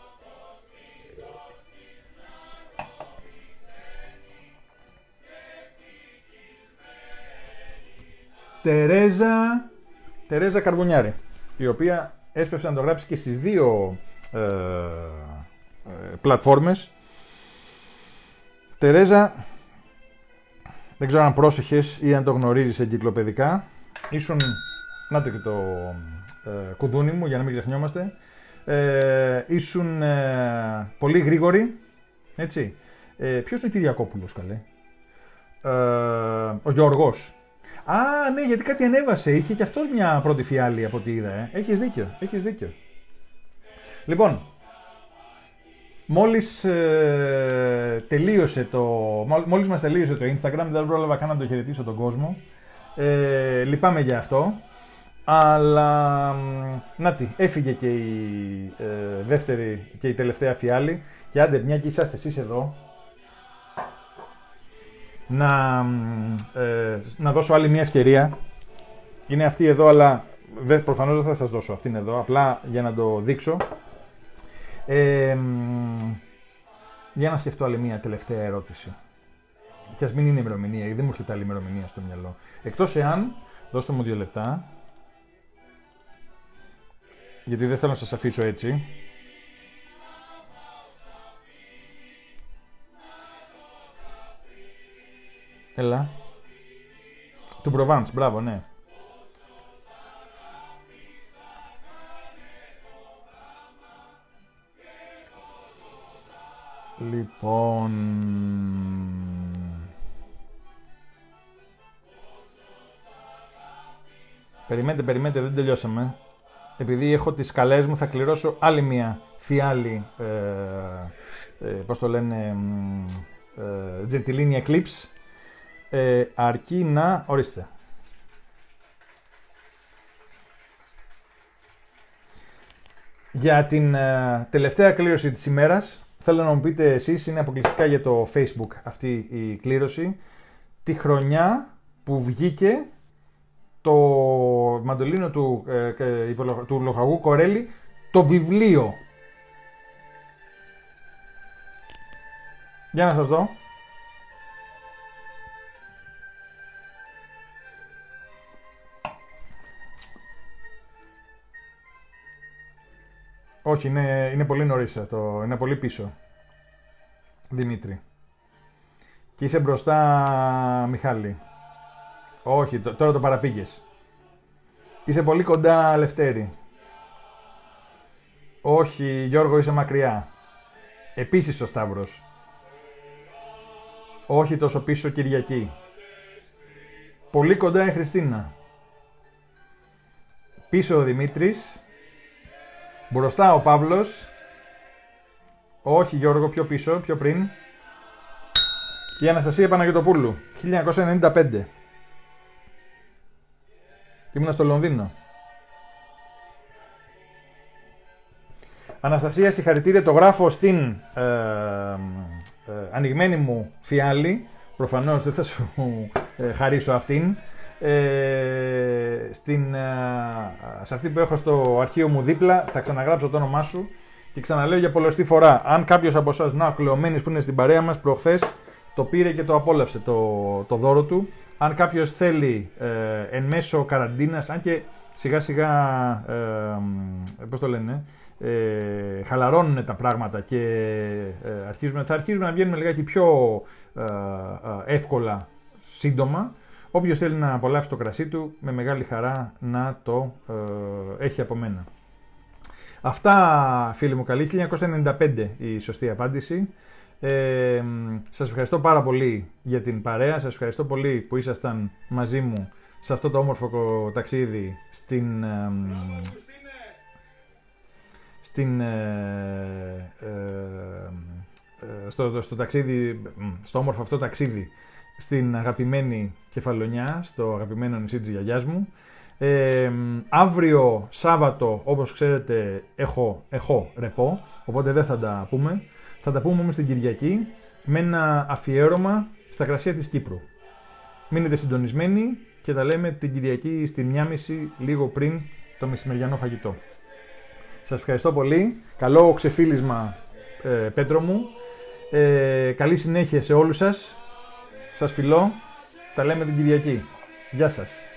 A: Τερέζα Καρβουνιάρη, η οποία έσπευσε να το γράψει και στις 2 πλατφόρμες. Τερέζα, δεν ξέρω αν πρόσεχες ή αν το γνωρίζεις εγκυκλοπαιδικά. Ήσουν, να το και το κουδούνι μου για να μην ξεχνιόμαστε. Ήσουν πολύ γρήγορη, έτσι. Ποιος είναι ο Κυριακόπουλος, καλέ? Ο Γιώργος. Α, ναι, γιατί κάτι ανέβασε. Είχε και αυτός μια πρώτη φιάλη από ό,τι είδα. Έχεις δίκιο. Λοιπόν, μόλις μας τελείωσε το Instagram, δεν πρόλαβα καν να το χαιρετήσω τον κόσμο. Λυπάμαι για αυτό. Αλλά, νάτι, έφυγε και η δεύτερη και η τελευταία φιάλη. Και άντε, μια και είσαστε εσείς εδώ, να δώσω άλλη μια ευκαιρία. Είναι αυτή εδώ, αλλά προφανώς δεν θα σας δώσω αυτήν εδώ, απλά για να το δείξω. Για να σκεφτώ άλλη μια τελευταία ερώτηση. Και ας μην είναι ημερομηνία, γιατί δεν μου έρχεται άλλη ημερομηνία στο μυαλό. Εκτός εάν, δώστε μου 2 λεπτά, γιατί δεν θέλω να σας αφήσω έτσι. Έλα. Του Προβάνς, μπράβο, ναι. Λοιπόν... Περιμένετε, δεν τελειώσαμε. Επειδή έχω τις σκαλές μου, θα κληρώσω άλλη μία φιάλη, πώς το λένε, Gentilini Eclipse, αρκεί να, ορίστε. Για την τελευταία κλήρωση της ημέρας, θέλω να μου πείτε εσείς, είναι αποκλειστικά για το Facebook αυτή η κλήρωση, τη χρονιά που βγήκε το μαντολίνο του λοχαγού Κορέλη, το βιβλίο. Για να σας δω. Όχι, είναι πολύ νωρίς αυτό, είναι πολύ πίσω, Δημήτρη. Και είσαι μπροστά, Μιχάλη. Όχι, τώρα το παραπήγες. Είσαι πολύ κοντά, Λευτέρη. Όχι, Γιώργο, είσαι μακριά. Επίσης ο Σταύρος. Όχι τόσο πίσω, Κυριακή. Πολύ κοντά η Χριστίνα. Πίσω ο Δημήτρης. Μπροστά ο Παύλος. Όχι, Γιώργο, πιο πίσω, πιο πριν. Και η Αναστασία Παναγιωτοπούλου, 1995. Ήμουνα στο Λονδίνο. Αναστασία, συγχαρητήρια, το γράφω στην ανοιγμένη μου φιάλη. Προφανώς δεν θα σου χαρίσω αυτήν. Σε αυτή που έχω στο αρχείο μου δίπλα θα ξαναγράψω το όνομά σου και ξαναλέω για πολλωστή φορά. Αν κάποιος από εσάς, να, Κλεωμένης που είναι στην παρέα μας προχθές, το πήρε και το απόλαυσε το δώρο του. Αν κάποιος θέλει εν μέσω καραντίνας, αν και σιγά σιγά, πώς το λένε, χαλαρώνουν τα πράγματα και θα αρχίζουμε να βγαίνουμε λιγάκι πιο εύκολα σύντομα. Όποιος θέλει να απολαύσει το κρασί του, με μεγάλη χαρά να το έχει από μένα. Αυτά, φίλοι μου καλοί, 1995 η σωστή απάντηση. Σας ευχαριστώ πάρα πολύ για την παρέα, σας ευχαριστώ πολύ που ήσασταν μαζί μου σε αυτό το όμορφο ταξίδι στο ταξίδι, στο όμορφο αυτό ταξίδι στην αγαπημένη Κεφαλονιά, στο αγαπημένο νησί της γιαγιάς μου. Αύριο Σάββατο, όπως ξέρετε, έχω ρεπό, οπότε δεν θα τα πούμε. Θα τα πούμε όμως την Κυριακή με ένα αφιέρωμα στα κρασιά της Κύπρου. Μείνετε συντονισμένοι και τα λέμε την Κυριακή στη 1:30 λίγο πριν το μεσημεριανό φαγητό. Σας ευχαριστώ πολύ. Καλό ξεφύλισμα, Πέτρο μου. Καλή συνέχεια σε όλους σας. Σας φιλώ. Τα λέμε την Κυριακή. Γεια σας.